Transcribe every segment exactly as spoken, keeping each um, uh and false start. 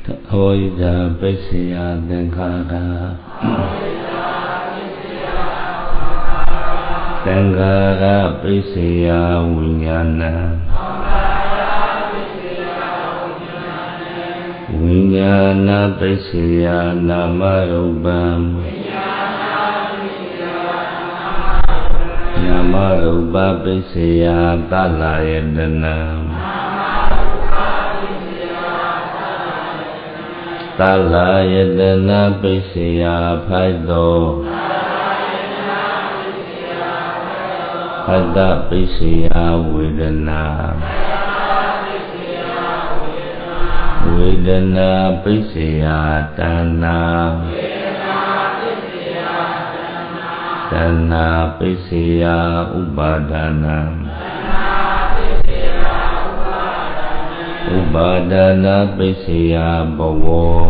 အဝိဇ္ဇာပိစ္ဆေယသင်္ခါရသင်္ခါရပိစ္ဆေယဝိညာဏဝိညာဏပိစ္ဆေယနာမရူပံနာမရူပပိစ္ဆေယသလယတနံသလယတနာပိစ္ဆေယဖိုက်သောဖတ္တပိစ္ဆေယဝေဒနာဝေဒနာပိစ္ဆေယတဏ္ဏတဏ္ဏပိစ္ဆေယဥပါဒနာဥပါဒနာပိစ္ဆေယဘဝ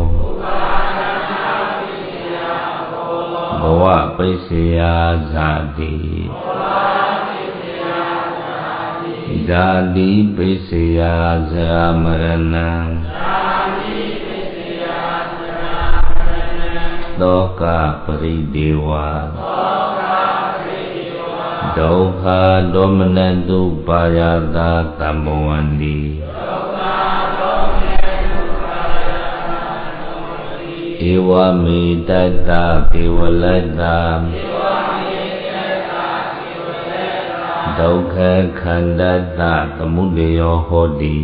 ဘဝပိစ္ဆေယဇာတိဇာတိပိစ္ဆေယဇရာမရဏံသောကပရိဒေဝဒုက္ခဒေါမနတုပါယတာတမ္မဝန္တိဧဝမေတ္တကေဝလတ္တဒုက္ခခန္ဓတသမုဒယောဟောတိ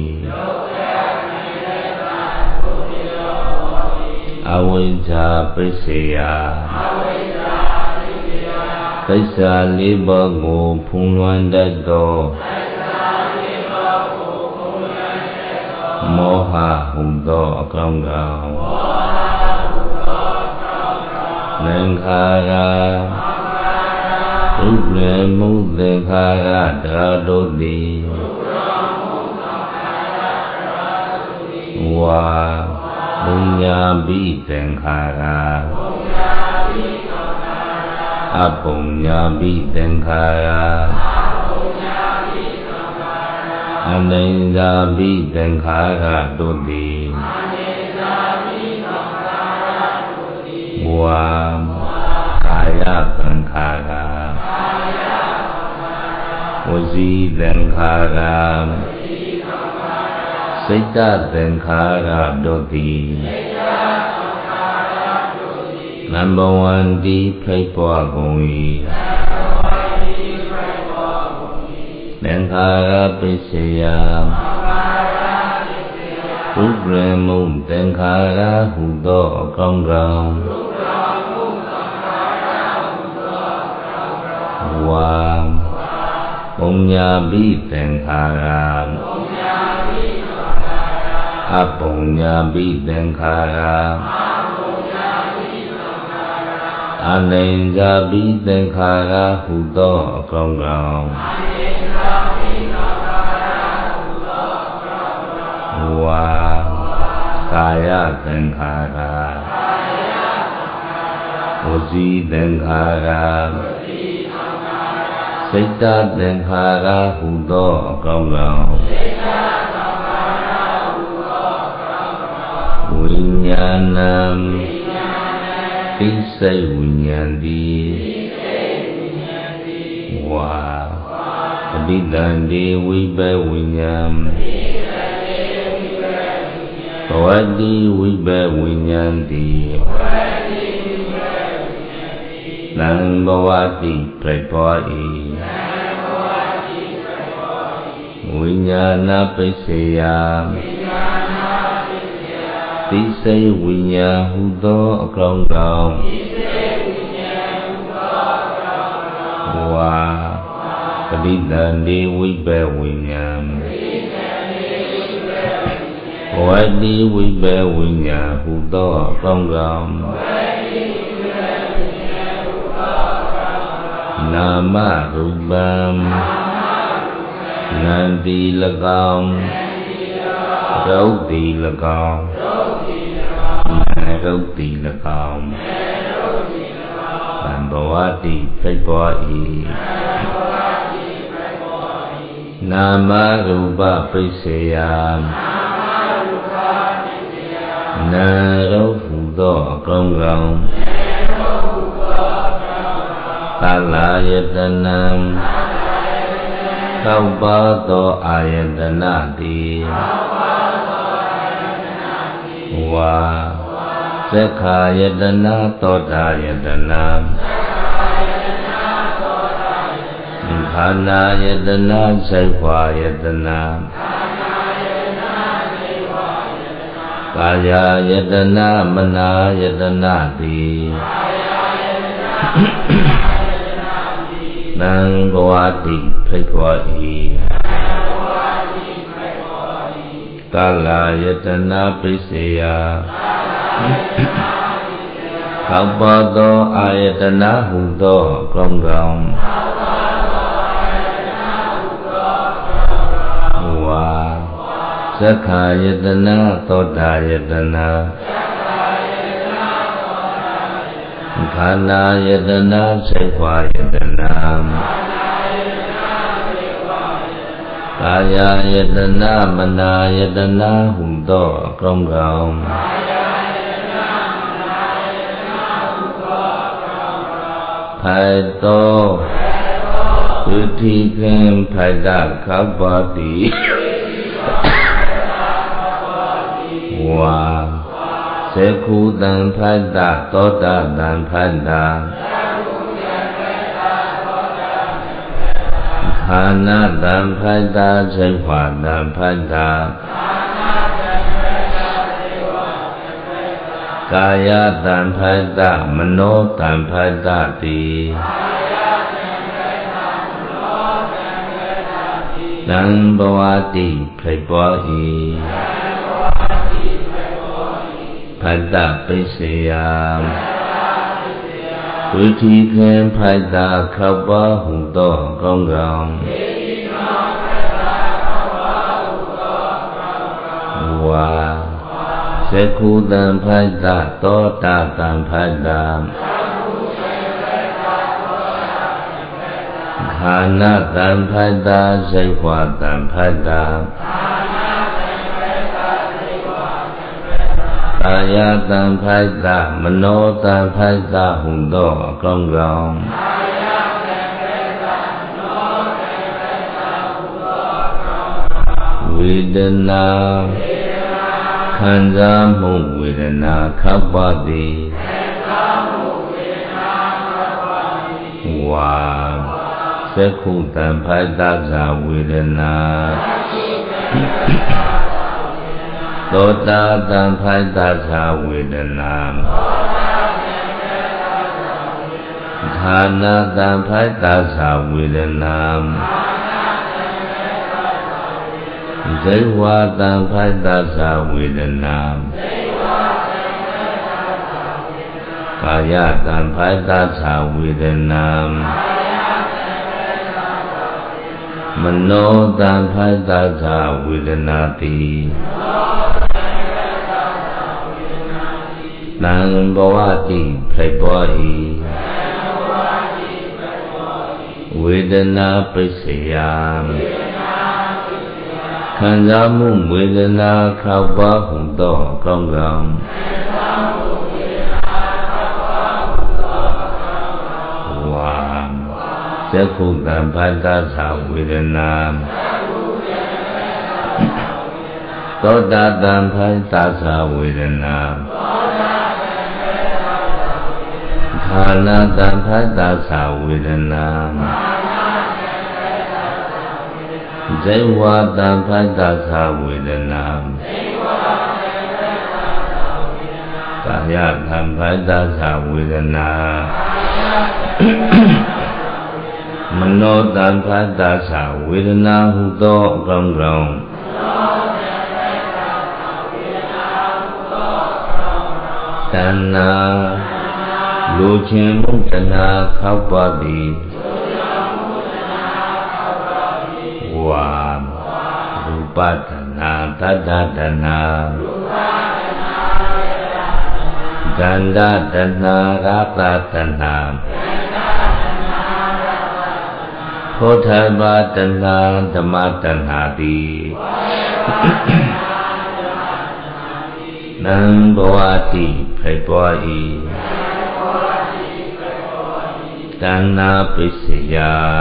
အဝိဇ္ဇာပိစ္ဆေယသစ္စာလေးပါးကိုဖုံးလွှမ်းတတ်သောမောဟဟုသောအကောင်ကောင်သင်္ခါရဥပ္ပယမှုသင်္ခါရတရားတို့သည်ဝါဘုံညာပိသင်္ခါရအဘုံညာပိသင်္ခါရအနိစ္စပိသင်္ခါရတို့သည်ဝါကာယသင်္ခါရဝစီသင်္ခါရစိတ်တသင်္ခါရတို့သည်နံပါတ်oneတိဖိတ်ပွားကုန်၏သင်္ခါရပိစ္ဆေယဥပ္ပရမုသင်္ခါရဟုသောအကောင်းကောင်ဝါပုံညာပိသင်္ခါရအပုံညာပိသင်္ခါရအနိစ္စပိသင်္ခါရဟုသောအကောင်းကောင်ဝါကာယသင်္ခါရဝစီသင်္ခါရစိတ်တသင်္ခါရဟုသောအကောင်းကောင်ဝိညာဏံသိစိတ်ဝိညာဏတိဝါပဋိသန္တိဝိဘဝိညာဏဘဝတိဝိဘဝိညာဏတိနံဘဝတိပြိပောဤဝိညာဏပိစ္ဆေယသိစိတ်ဝိညာဏဟုသောအကောင်းကောင်ဝါပဋိသန္တိဝိဘဝိညာဏဘဝတိဝိဘဝိညာဏဟုသောအကောင်းကောင်နာမရူပံနန္တိ၎င်းရုပ်တိ၎င်းနာရုပ်တိ၎င်းသံဘဝတိဖိတ်ပွား၏နာမရူပပိစ္ဆေယနงกองกาลายตนะเข้าปะโตอายตนะติวาสักขายตนะโตตายตนะขานายตนะสัยขายตนะกายายตนะมนายตนะตินังบวติไพขวาอีกาลายตนะปิเสยเข้าปะโตอายตนะหุโตกองกองวาสักขายตนะโตตายตนะขานายตนะสัยขวายตนะกายายตนะมนายตนะหุโตกองกองไพโตสุธิเกมไพดาขับปติวาเสคูตังไพดาโตตะตังไพดาขาน na tam phai ta say phạt tam phai ta kaya tam phai ta mano tam phai ta ti tăng bhavati phai bó hi phai ta pisayam quý thi khen phai ta khắp bó hùng to con gọng hòa sẽ khu tam phai ta to ta tam phai ta khả na tam phai ta say hòa tam phai ta kaya tam phai ta mano tam phai ta hùng to con gọng Vedana khanza mu Vedana khabbati Wa sekhu tam phai ta sa Vedana Tota tam phai ta sa Vedana Khana tam phai ta sa Vedana Dây hoa tam phai ta sa Vedana Kaya tam phai ta sa Vedana Mano tam phai ta sa Vedana ti Tăng bhavati phai bó hi Vedana pisayam khăn giá mu Vedana khao bá hùng to con gọng Wow sẽ khu tam phai ta sa Vedana Tô ta tam phai ta sa Vedana khả na tam phai ta sa Vedana Dây hoa tam phai ta sa Vedana Kaya tam phai ta sa Vedana Mano tam phai ta sa Vedana hu to rong rong Tana Lu chen mung tana khao pa ti Wa Rupatana Tadadana Gandadana Ratatana Kothavatana Dhammatana ti နံဘဝတိဖိပွား၏တဏ္ဍပိစိယ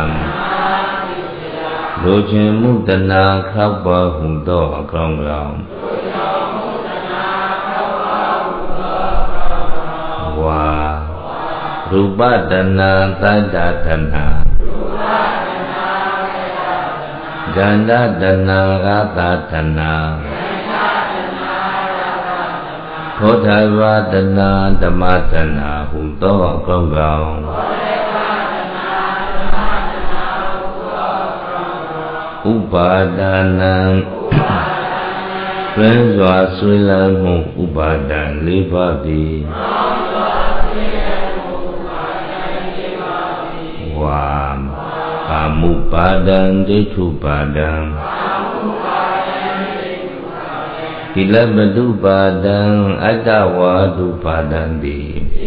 လူချင်းမှုတနာခောက်ပါဟုသောအကောင်းကောင်းဝါရူပတနာသတ္တတနာဂန္ဓတနာဂသတနာသောထဝတနာဓမ္မတနာဟုသောအကောင်းကောင်းဥပါဒနာပြင်းစွာဆွေးလန်းမှုဥပါဒံလေးပါးသည်ဝါကာမုပါဒံဒိဋ္ဌုပါဒံကိလပတုပါဒံအတ္တဝါဒုပါဒံသည်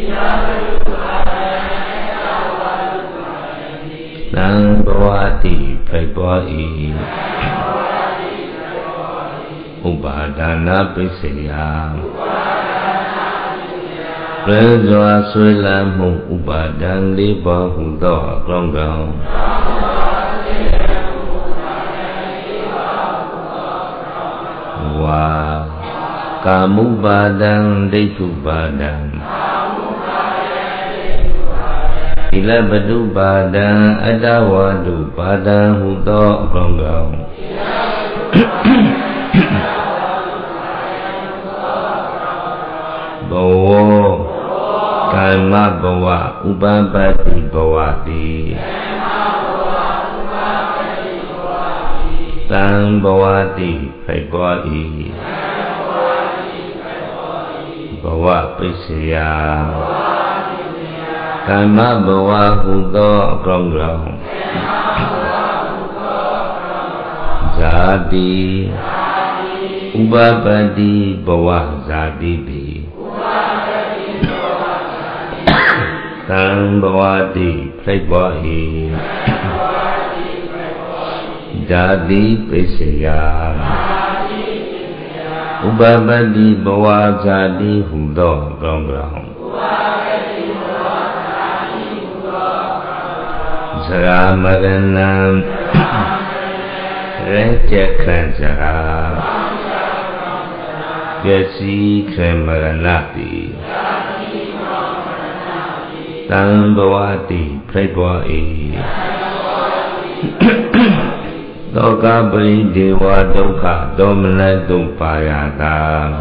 နံဘဝတိဖိပွား၏ဥပါဒနာပိစိယပြင်းစွာဆွေးလန်းမှုဥပါဒံလေးပါးဟုသောအကောင်းကောင်းဝါကာမုပါဒံဒိဋ္ဌုပါဒံကိလပတုပါဒံအတ္တဝါဒုပါဒံဟုသောအကောင်းကောင်းဘဝကာမဘဝဥပပတ္တိဘဝတိသံဘဝတိဖိပွား၏ဘဝပိစိယကာမဘဝဟုသောအကောင်းကောင်းဇာတိဥပပတ္တိဘဝဇာတိတိသံဘဝတိဖိပွား၏ဓာတိပိစိယဥပပတ္တိဘဝဇာတိဟုသောအကောင်းကောင်းဇရာမရဏံရဲကျက်ခံဇရာပျက်စီးခံမရဏတိသံဘဝတိဖိပွား၏သောကပရိဒေဝဒုက္ခဒေါမနတုပါယတာ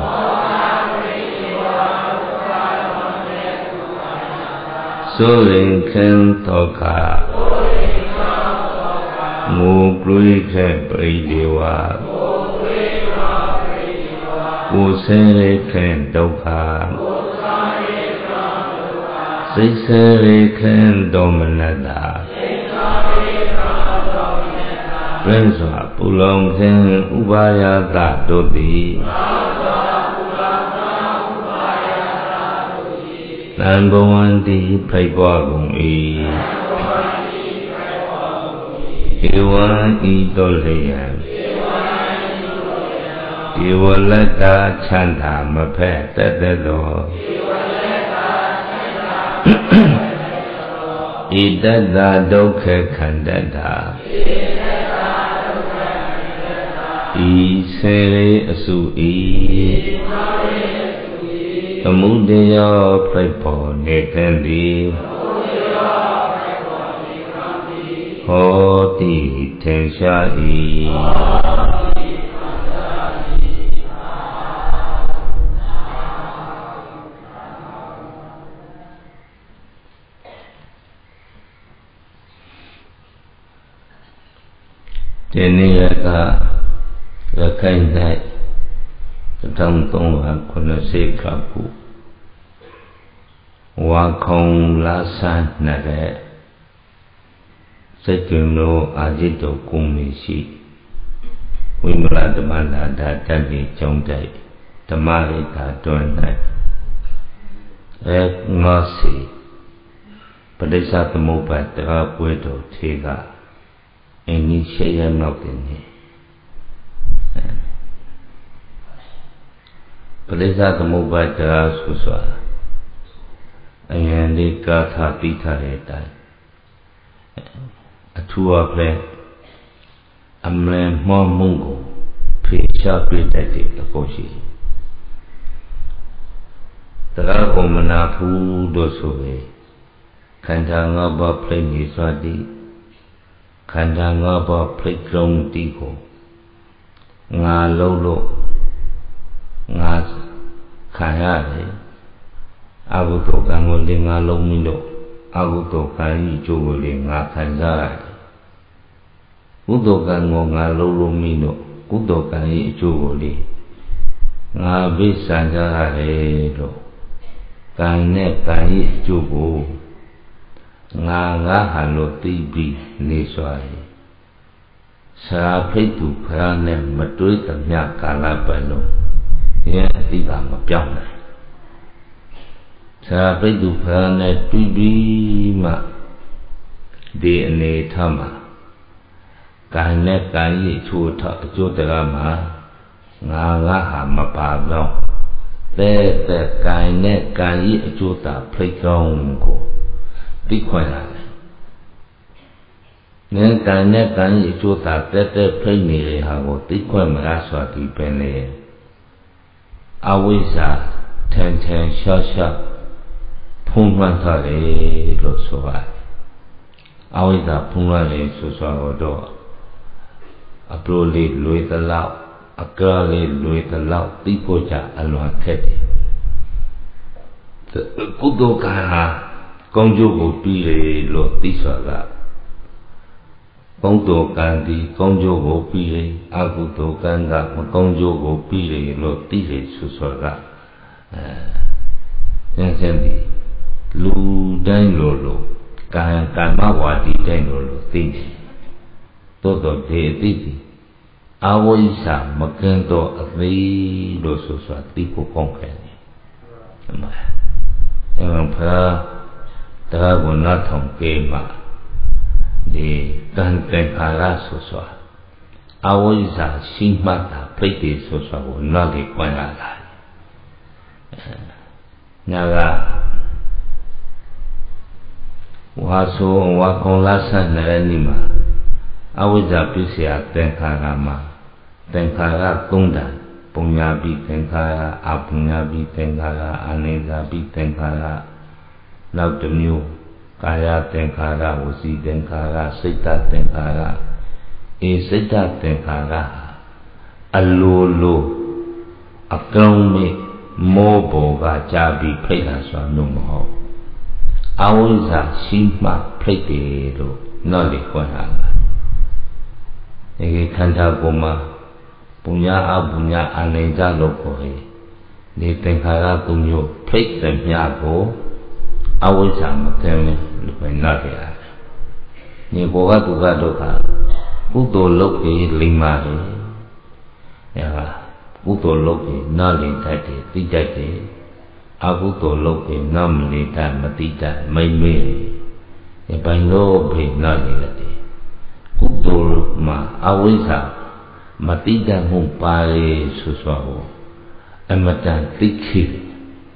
ဆိုရင်ခံသောကမူပရိခေပရိဒေဝကိုယ်ဆင်းရဲခံဒုက္ခစိတ်ဆင်းရဲခံဒေါမနတာပြင်းစွာပူလောင်ခြင်းဥပါယတတို့သည်သံဘဝန္တိဖိပွားကုန်၏ဧဝံဤသို့လျက်ဧဝလတ္တာချမ်းသာမဖက်တတ်သောဣတတ္တဒုက္ခခန္တတာဤစေရေအစုဤသမုဒယဖိတ်ပေါ်နေတဲ့သည်ဟောတိထင်ရှား၏ဒီနေ့ကရခိုင်၌တစ်ထောင်သုံးရာခုနှစ်စိတ်ကခုဝါခုံလာဆန်းနဲ့စိတ်ကြွလို့အာဇိတုကုံမရှိဝိမလဓမ္မနာတာတတ်ပြီးကြောင်းတိုက်ဓမ္မရိတာတွန်း၌အဲငါစီပဋိစ္စသမုပ္ပါဒ်တရားပွဲတော်ထေကအင်းကြီးရှေ့ရ နောက်တင်နေ Palisa Tamubhata Suswa Ayandi Gatha Pita Redai Atua Play Amle Mo Mungo Pisha Pidati Akoshi Taragomana Pu Dosove Kandangaba Play Niswadi Kandangaba Play Krom Tiko Nga Lolo Nga Kayare Aguto Kangoli Nga Lomilo Aguto Kayi Jogoli Nga Kandare Udo Kango Nga Lomilo Udo Kayi Jogoli Nga Bisanjare Lo Kane Kayi Jogo Nga Nga Halo Tibi Niswari Sa Pitu Prane Matui Tamya Kalapano Yeah, tiga mapiang na. Sa Pitu Prane Tibi Ma Di Ane Tama Kane Kayi Chuta Chutarama Nga Nga Ha Mapablo Te Te Kane Kayi Chuta Plikong Ko Tikwana Nên Kane Kayi Chuta Te Te Plikni Hago Tikwan Maraswa Tipene Awisa Ten Ten Sha Sha Pumantare Lo Soa Awisa Pumare Sosa Odo Aproli Lui the Lao Agrali Lui the Lao Tipoja Alwa Keti Kudo Kaha Kongjogo Pire Lo Tisaga Kongdo Kandi Kongjogo Pire Agudo Kanga Kongjogo Pire Lo Tire Susaga Yansendi Lu Dain Lolo Kan Kama Wadi Dain Lolo Tini Todo De Titi Awisa Makendo Avi Lo Susa Tipo Kongkani Yang Pra Dragona Tongkema Di Kan Tenkara Suswa Awisa Singmata Priti Suswa Nali Kwanala Naga Waso Wakon Lasa Naranima Awisa Pisia Tenkarama Tenkara Tunda Punyabi Tenkara Apunyabi Tenkara Anegabi Tenkara Laudemyu Kaya Tenkara Wasi Tenkara Sita Tenkara E Sita Tenkara Alolo Akrome Mobo Ga Jabi Preta Swanumo Awisa Shima Prete Lo Noli Kwananga Ege Kanta Goma Punya Abunya Aneja Lokohe Ni Tenkara Tunyo Preta Myago Awisa Makene Lupenagea Ni Boga Tuga Doka Kudo Loki Limari Ya Kudo Loki Nali Tate Tijate Akudo Loki Namli Ta Matita Maimiri Ya Bango Be Nali Lati Kudo Ma Awisa Matita Mumpare Suswaho Amatan Tikhi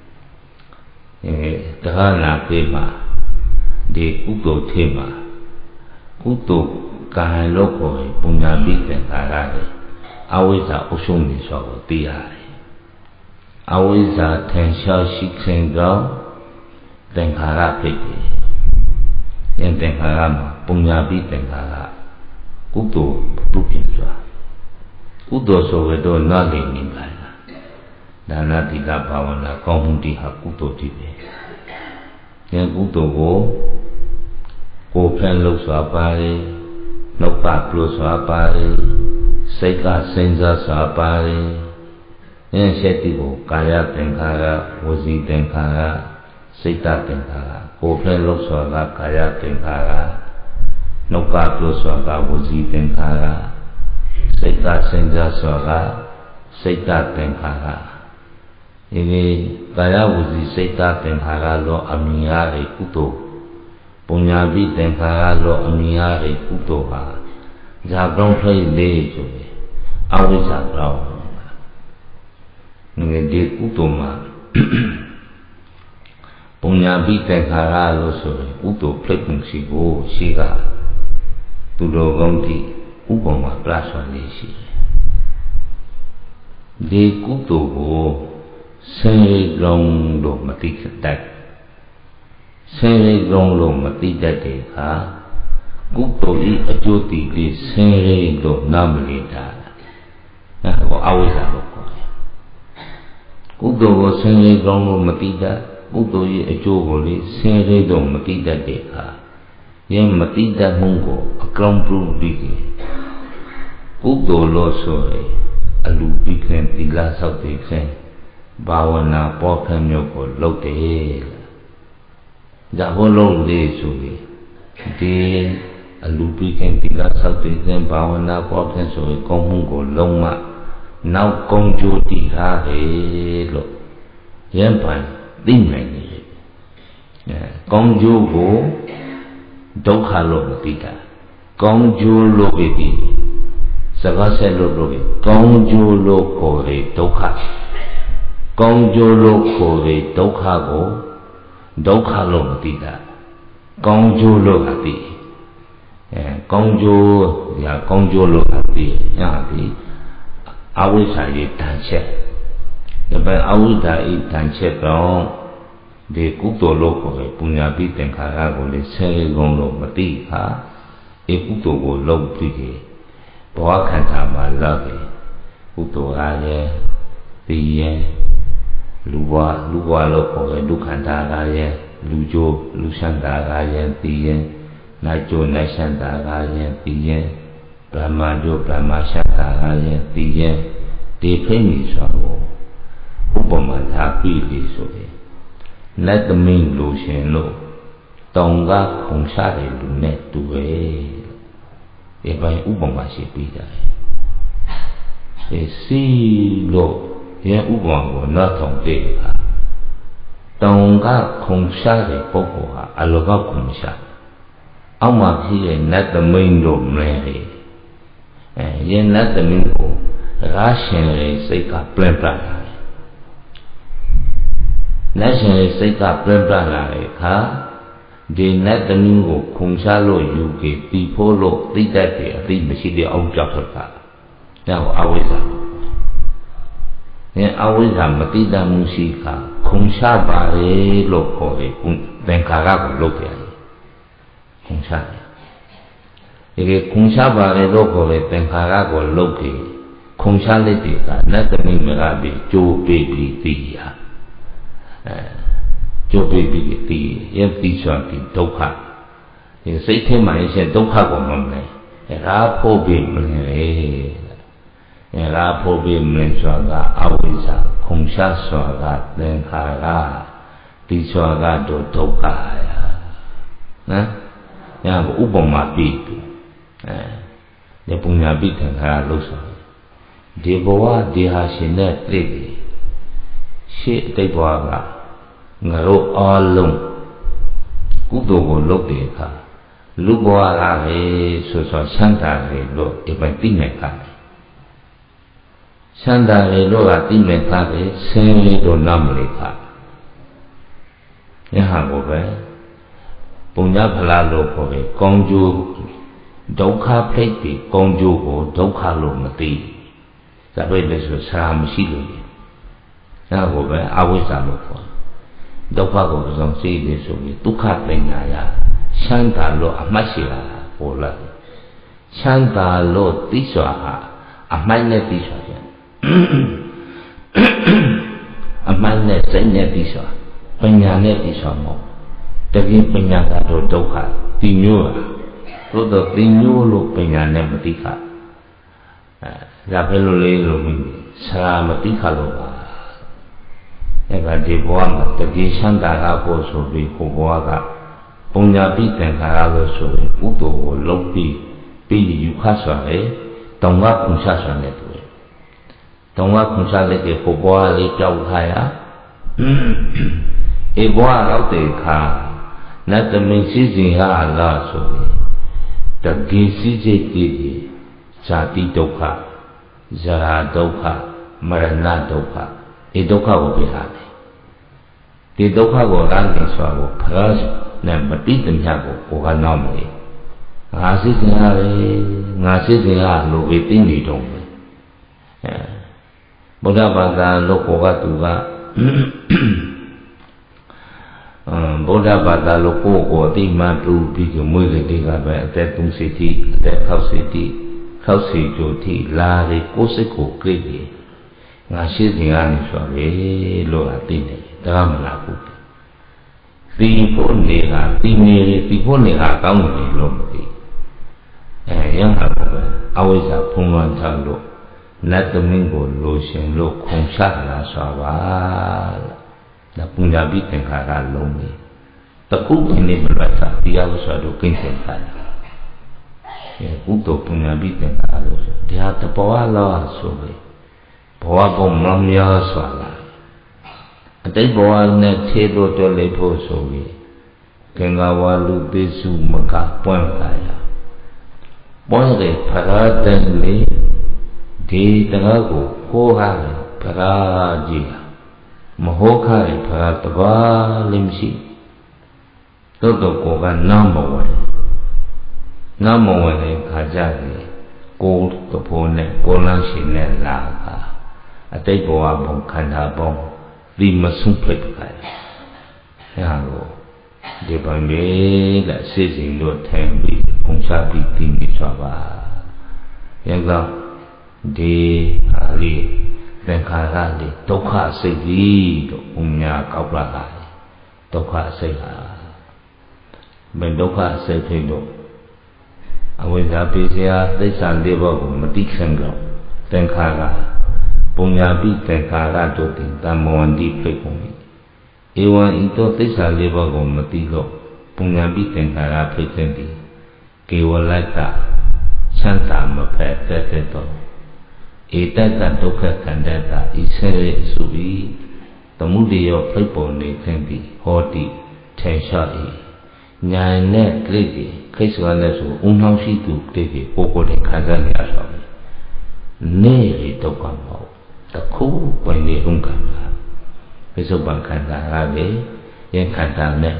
Terana Tema De Kudo Tema Kudo Kahan Loko Punyabi Tenkara Awisa Usumi Sawo Tiari Awisa Tensha Shiksenga Tenkara Pete Yang Tenkara Punyabi Tenkara Kudo Tukinjwa Kudo Sowedo Nali Nimbai Dana Tita Bhavana Kaumundi Hakuto Tibe Yang Kuto Go Ko Pen Lok Swapare Nokpa Klo Swapare Seka Senza Swapare Yang Sheti Go Kaya Tenkara Wasi Tenkara Sita Tenkara Ko Pen Lok Swapare Kaya Tenkara Nokpa Klo Swapare Wasi Tenkara Seka Senza Swapare Sita Tenkara Ini Kaya Wuzi Seta Tenkara Lo Amiyari Kuto Punyabi Tenkara Lo Amiyari Kuto Ha Zagrong Play Le Joe Awisa Grau ဒီကုသိုလ်မှာပုံညာပိတ္တခါရလို့ဆိုရင်ကုသိုလ်ပြည့်စုံစီကိုရှိကသူတော်ကောင်းတိဥပမာပြစွာလေးရှိတယ်ဒီကုသိုလ်ကိုဆင်းရဲလုံးလို့မသိတတ်ဆင်းရဲလုံးလို့မသိတတ်တဲ့အခါကုသိုလ်ဤအကျိုးတည်လေးဆင်းရဲလို့နားမလည်တာအဲဒါကိုအဝိဇ္ဇာလို့ခေါ်တယ်ကုသိုလ်ကိုဆင်းရဲလုံးလို့မသိတတ်ကုသိုလ်ဤအကျိုးကိုလေးဆင်းရဲလို့မသိတတ်တဲ့အခါယင်းမသိတတ်မှုကိုအကောင်ပြုပြီးကုသိုလ်လို့ဆိုရင်အလူပိခင်သီလဆောက်တည်ခြင်းဘာဝနာပေါ်ခံမျိုးကိုလုပ်တယ်ဒါဘုလုံးလေးဆိုပြီးဒီအလူပိခင်သီလဆောက်တည်ခြင်းဘာဝနာပေါ်ခံဆိုရင်ကောင်းမှုကိုလုံးဝနောက်ကောင်းကျိုးတည်ထားတယ်လို့ရန်ပိုင်သိနိုင်တယ်အဲကောင်းကျိုးကိုဒုက္ခလို့မသိတာကောင်းကျိုးလို့ပြီးစကားဆက်လို့လို့ကောင်းကျိုးလို့ခေါ်တဲ့ဒုက္ခကောင်းကျိုးလို့ခေါ်တဲ့ဒုက္ခကိုဒုက္ခလို့မသိတာကောင်းကျိုးလို့သိအဲကောင်းကျိုးရာကောင်းကျိုးလို့သိရပြီအဝိဇ္ဇာရဲ့တန်ချက်ဒါပေမဲ့အဝိဇ္ဇာရဲ့တန်ချက်တော့ဒီကုသိုလ်လို့ခေါ်တဲ့ပုညာပိသင်္ခါရကိုလေဆဲကုန်လို့မသိခါဒီကုသိုလ်ကိုလုပ်ပြီးဘဝခန္ဓာမှာလောက်တယ်ကုသိုလ်အားရဲ့သိရဲ့လူဘဝလူဘဝလို့ခေါ်တဲ့ဒုက္ခန္တာကရဲ့လူကျိုးလူဆန္ဒကရဲ့သိရဲ့နိုင်ကျိုးနိုင်ဆန္ဒကရဲ့သိရဲ့ဗြဟ္မာကျိုးဗြဟ္မာဆန္ဒကရဲ့သိရဲ့ဒီဖိနေဆိုတော့ဥပမာထားပြီးလေဆိုတယ်လက်သမင်းလို့ရှင်လို့တောင်ကခုံစားတယ်လူနဲ့တူပဲဒီပိုင်းဥပမာရှိပြီးတယ်ဒီစီလို့ရဲ့ဥပမာကိုနောက်ထောင်တဲ့အခါတောင်ကခုံစားတဲ့ပုဂ္ဂိုလ်ဟာအလောကခုံစားအောက်မှာဖြစ်တဲ့နတ်သမင်းတို့မလဲအဲရဲ့နတ်သမင်းကိုရာရှင်ရဲ့စိတ်ကပြန့်ပြန့်လာတယ်နတ်ရှင်ရဲ့စိတ်ကပြန့်ပြန့်လာတဲ့အခါဒီနတ်သမီးကိုခုံစားလို့ယူခဲ့ပြီးဖို့လို့သိတတ်တယ်အသိမရှိတဲ့အောင်ကြောက်ထွက်တာဒါကိုအဝိဇ္ဇာအဲအဝိဇ္ဇာမသိတတ်မှုရှိခါခုံစားပါလေလို့ခေါ်တယ်သင်္ခါရကိုလုပ်တယ်ခုံစားတယ်ဒီခုံစားပါလေလို့ခေါ်တဲ့သင်္ခါရကိုလုပ်တယ်ခုံစားလိုက်တဲ့ကနတ်သမီးမကပြီးကြိုးပေးပြီးသိရအဲကျိုးပေးပြီးတည်ရဲ့ပြီးဆိုပြီးဒုက္ခဒီစိတ်ထဲမှာရဲ့ဒုက္ခကိုမမလဲအဲဒါဖို့ပြီးမလဲအဲဒါဖို့ပြီးမလဲဆိုတာကအဝိဇ္ဇာခုံရှားဆိုတာကသင်္ခါရဒီဆိုတာကတော့ဒုက္ခရနော်ညာဥပမာပြီးအဲဒီပုညာပိသင်္ခါရလို့ဆိုဒီဘဝဒီဟာရှင်နဲ့တွေ့ပြီရှေ့အတိတ်ဘဝကငါတို့အားလုံးကုသိုလ်ကိုလုပ်တဲ့အခါလူဘဝကပဲဆိုဆိုချမ်းသာတယ်လို့ဒီပိုင်းသိနေကြတယ်ချမ်းသာတယ်လို့ကသိနေကြတယ်ဆင်းရဲလို့နားမလည်တာယဟကိုပဲပုံညဖလားလို့ခေါ်တယ်ကောင်းကျိုးဒုက္ခဖိတ်ပြီးကောင်းကျိုးကိုဒုက္ခလို့မသိဒါပဲလေဆိုဆရာမရှိလို့ယဟကိုပဲအဝိဇ္ဇာလို့ခေါ်ဒုက္ခကိုပစုံသိပြီဆိုပြီးဒုက္ခပညာရချမ်းသာလို့အမှတ်ရှိတာပေါ်လာချမ်းသာလို့သိစွာဟာအမှတ်နဲ့သိစွာပြန်အမှတ်နဲ့စိတ်နဲ့သိစွာပညာနဲ့သိစွာမဟုတ်တကယ်ပညာကတော့ဒုက္ခဒီမျိုးဟာသို့တော့ဒီမျိုးလို့ပညာနဲ့မသိခအဲဒါပဲလို့လေလို့ဆရာမသိခလို့ပါအဲ့ဒါဒီဘဝမှာတကယ်ချမ်းသာတာဖို့ဆိုပြီးကိုဘဝကပုံညာပိသင်္ခါရလို့ဆိုရင်ကုသိုလ်ကိုလုပ်ပြီးပြီးယူခဆွာလေတောင်ကခုံချဆွာနေတယ်တောင်ကခုံချလိုက်တဲ့ကိုဘဝလေးကြောက်ခါရအေဘဝရောက်တဲ့အခါနတ်သမင်းစီစဉ်ရလားဆိုရင်တကယ်စီစိတ်တည်ဇာတိဒုက္ခဇရာဒုက္ခမရဏဒုက္ခဒီဒုက္ခကိုပြထားတယ်ဒီဒုက္ခကိုရမ်းနေစွာကိုဖရာနဲ့မတိတမျှကိုကိုကနောက်မလေးငါစိတ်စဉ်ရတယ်ငါစိတ်စဉ်ရလို့ပဲသိနေတော့မယ်အဲဗုဒ္ဓဘာသာလို့ကိုကသူကဗုဒ္ဓဘာသာလို့ကိုယ်ကိုအတိမှန်ပြုပြီးမွေးကလေးကပဲအသက်သုံးဆယ်တိအသက်၆၀တိ၆၀ကျော်တိလာရီကိုယ်စိတ်ကိုကြိတ်ပြီးငါရှိစဉ်ကနေဆိုပဲလို့အသိနေတယ်ဒါမှမလားဘူးသီဖို့နေတာသီနေသီဖို့နေတာကောင်းတယ်လို့မသိအဲရဟန်းပဲအဝိဇ္ဇာဖုံးလွှမ်းထားလို့နတ်သမင်းကိုလိုရှင်လို့ခုံချလာဆိုပါဒါပုညာပိသင်္ခါရလုံးနေတခုပင်နေမလွတ်တာတရားဝဆိုတော့ကိစ္စထားတယ်အဲဥဒ္ဒပုညာပိသင်္ခါရလို့ဆိုတရားတဘောလောဆိုပဲဘောဘုံမများစွာလာအတိတ်ဘဝနဲ့ထေလို့တော်လေဖို့ဆိုပြီးကင်္ဂဝါလူပိစုမကပွင့်လာရပွင့်တဲ့ဖရာတန်လေဒီတရားကိုဟောဟာဖရာကြီးမဟုတ်ခိုင်ဖရာတပါးလည်းမရှိတော့တော့ကိုကနားမဝင်နားမဝင်တဲ့ခါကြတယ်ကိုတဖို့နဲ့ကိုလန်းရှင်နဲ့လာတာအတိတ်ဘဝဘုံခန္ဓာဘုံဒီမဆုံးဖိတ်ခိုင်အဲဟာကိုဒီပံမေလက်စိတ်စဉ်တို့ထိုင်ပြီးပုံချပြီးသိနေသွားပါရဲ့ကဒီဟာလေးသင်္ခါရလေးဒုက္ခစိတ်ကြီးတို့ဘုံညာကောက်လာတာဒုက္ခစိတ်ဟာမင်းဒုက္ခစိတ်ဖြစ်လို့အဝိဇ္ဇာပိစရာသိစ္စာလေးပါးကိုမတိခံတော့သင်္ခါရပုညာပိသင်္ခါရတို့တင်တမ္မဝန္တိဖိတ်ကုန်၏ဧဝံဤသို့သိစ္စာလေးပါးကိုမတိလို့ပုညာပိသင်္ခါရဖိတ်ခြင်းသည်ကေဝလတ္တချမ်းသာမဖက်သက်သက်တော့ဧတတဒုက္ခခန္ဓာတာဤဆဲရဲဆိုပြီးသမှုတရောဖိတ်ပေါ်နေခြင်းသည်ဟောတိထေရှာ၏ညာနဲ့ကြိတ်ဒီခိစ္စကလည်းဆိုဥနှောင်းရှိသူကြိတ်ဒီကိုကိုယ်တိုင်ခံစားနေရတော့နေရဒုက္ခမဟုတ်တခုပွင့်နေဥက္ကံပါပိစုပန်ခန္ဓာရတယ်ရင်ခန္ဓာနဲ့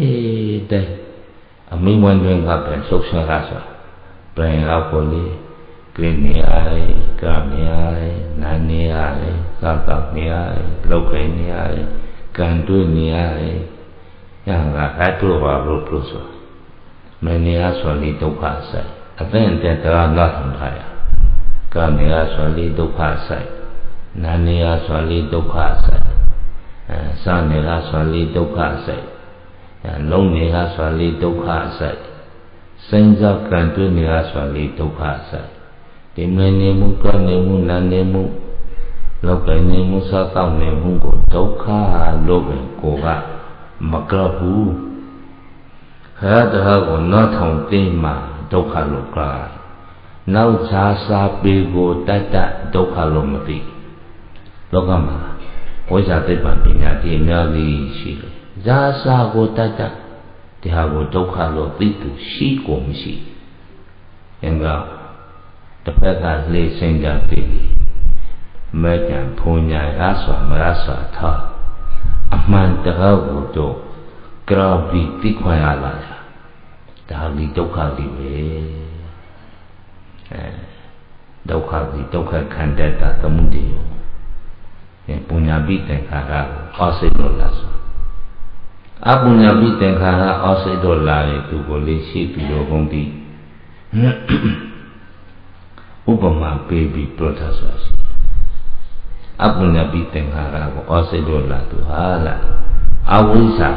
တဲ့အမိမွန်တွင်ကပဲဆုတ်ဆရာဆိုပြန်ရောက်ပေါ်လေကိနေရတယ်ကနေရတယ်နာနေရတယ်သာတော့နေရတယ်လောက်ခိုင်းနေရတယ်ကံတွေ့နေရတယ်ညာကအတုပါလို့ပြောဆိုမနေရဆိုလေဒုက္ခဆိုင်အသင်တဲ့တရားနာထင်ထားရကနေရဆိုလေဒုက္ခဆိုင်နာနေရဆိုလေဒုက္ခဆိုင်အဲစနေရဆိုလေဒုက္ခဆိုင်အဲလုံးနေရဆိုလေဒုက္ခဆိုင်စိဉ္ဇကံတွေ့နေရဆိုလေဒုက္ခဆိုင်ဒီမနေမှုကနေမှုနာနေမှုလောက်ကနေမှုစားတောက်နေမှုကိုဒုက္ခလို့ပဲကိုကမကပ်ဘူးခရတရားကိုနောက်ထောင်သိမှဒုက္ခလို့ကနောက်ခြားစားပေကိုတတ်တတ်ဒုက္ခလို့မသိလောကမှာဝိဇ္ဇာသိပ္ပံပညာဒီအများကြီးရှိတယ်ဇာစာကိုတတ်တတ်ဒီဟာကိုဒုက္ခလို့သိသူရှိကိုမရှိအင်္ဂါတစ်ဖက်ကလှေစိမ့်ကြပြီမဲ့ကြံဖုန်ညာရဆိုမရဆိုထားအမှန်တရားကိုတော့ကြောက်ပြီးသိခွင့်ရလာတာဒါဒီဒုက္ခဒီပဲအဲဒုက္ခဒီဒုက္ခခန္ဓာတာသမှုတည်းအဲပုညာပိသင်္ခါရအောစိတ်လို့လာဆိုအပုညာပိသင်္ခါရအောစိတ်လို့လာတဲ့သူကိုလေးရှိပြီးတော့ကုန်သည်ဥပမာပေးပြီးပြောထားဆိုရှိအပုညာပိသင်္ခါရကိုအောစိတ်လို့လာသူဟာလားအဝိဇ္ဇာ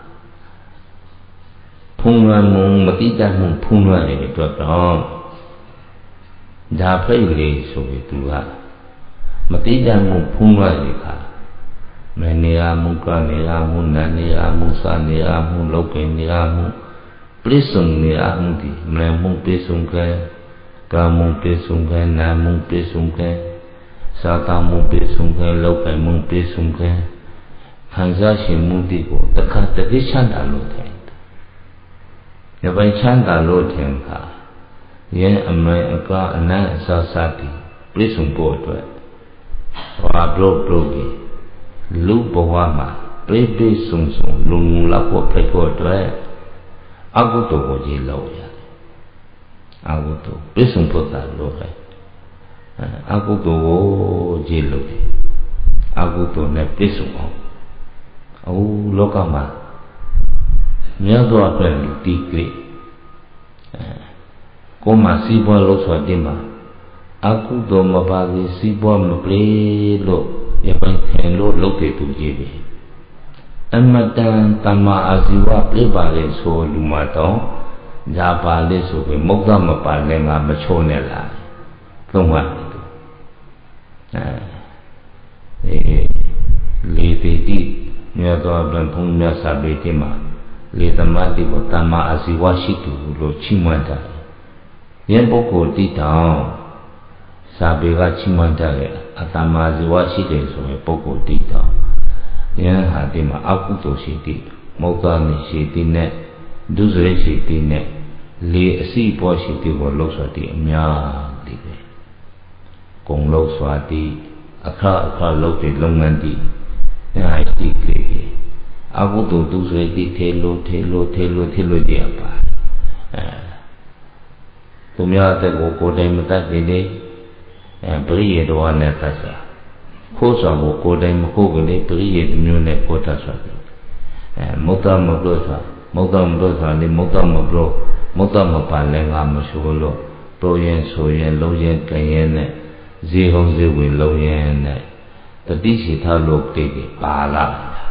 ဖုံးလွှမ်းမှုမတိတတ်မှုဖုံးလွှမ်းနေတဲ့အတွက်တော့ဒါဖိတ်လေးဆိုပြီးသူကမတိတတ်မှုဖုံးလွှမ်းတဲ့အခါမနေရမှုကနေရမှုနာနေရမှုစနေရမှုလောကနေရမှုပြိစုံနေရမှုဒီမလမှုပြိစုံကဲကာမှုပြိစုံကဲနာမှုပြိစုံကဲသာတမှုပြိစုံကဲလောကမှုပြိစုံကဲခံစားရှင်မှုဒီကိုတခါတတိချမ်းသာလို့ထင်တယ်။ယပိုင်ချမ်းသာလို့ထင်ခါရင်အမေအကအနတ်အစာစားပြီးပြိစုံဖို့အတွက်ဟောဘလို့ဘလို့ပြီးလူဘဝမှာပြည့်ပြည့်စုံစုံလုံလောက်ဖို့ဖိတ်ဖို့အတွက်အကုသိုလ်ကိုကြီးလုပ်ရတယ်အကုသိုလ်ပြည့်စုံဖို့သာလုပ်တယ်အကုသိုလ်ကိုကြီးလုပ်တယ်အကုသိုလ်နဲ့ပြည့်စုံအောင်အိုးလောကမှာမြတ်စွာဘုရားဒီကိကိုမစီးပွားလို့ဆိုတဲ့မှာအကုသိုလ်မပါသေးစီးပွားမပြေလို့ရပိုင်ခင်လို့လုပ်တဲ့သူကြီးပဲအမတန်တမ္မာအာဇီဝပြိပါလေဆိုလူမတော့ဇာပါလေဆိုပြီးမုတ်သမပါလည်းငါမချိုးနဲ့လားသုံးပါအဲလေတိတိမြတ်စွာဘုရားဘုန်းမြတ်စာပေတိမှာလေသမတိကိုတမ္မာအာဇီဝရှိသူလို့ချီးမွမ်းတာယင်းပုဂ္ဂိုလ်တိတောင်စာပေကချီးမွမ်းတဲ့အတ္တမဇီဝရှိတယ်ဆိုရင်ပုဂ္ဂိုလ်တိတောင်ယင်းဟာဒီမှာအကုသိုလ်ရှိတိမௌတ္တနိရှိတိနဲ့ဒုစရိရှိတိနဲ့လေအစီပေါ်ရှိတိကိုလှုပ်ဆွတိအများတိပဲကုံလှုပ်ဆွတိအခါအခါလှုပ်တဲ့လုပ်ငန်းတိညာတိလေအကုသိုလ်ဒုစရိတိထေလို့ထေလို့ထေလို့ထေလို့ကြရပါအဲသူများတဲ့ကိုကိုယ်တိုင်မတတ်သေးသေးအဲပရိယေတော်နဲ့သတ်စားခိုးဆောင်ကိုကိုယ်တိုင်မခိုးကလေးပရိယေမျိုးနဲ့ကိုတတ်စားတယ်အဲမုတ်တမလို့ဆိုမုတ်တမလို့ဆိုလေမုတ်တမလို့မုတ်တမပါလဲငါမရှိလို့တို့ရင်ဆိုရင်လုံးရင်ကြရင်နဲ့ဇေဟုံဇေဝင်လုံးရင်နဲ့တတိရှိထားလို့တည်တယ်ပါလာ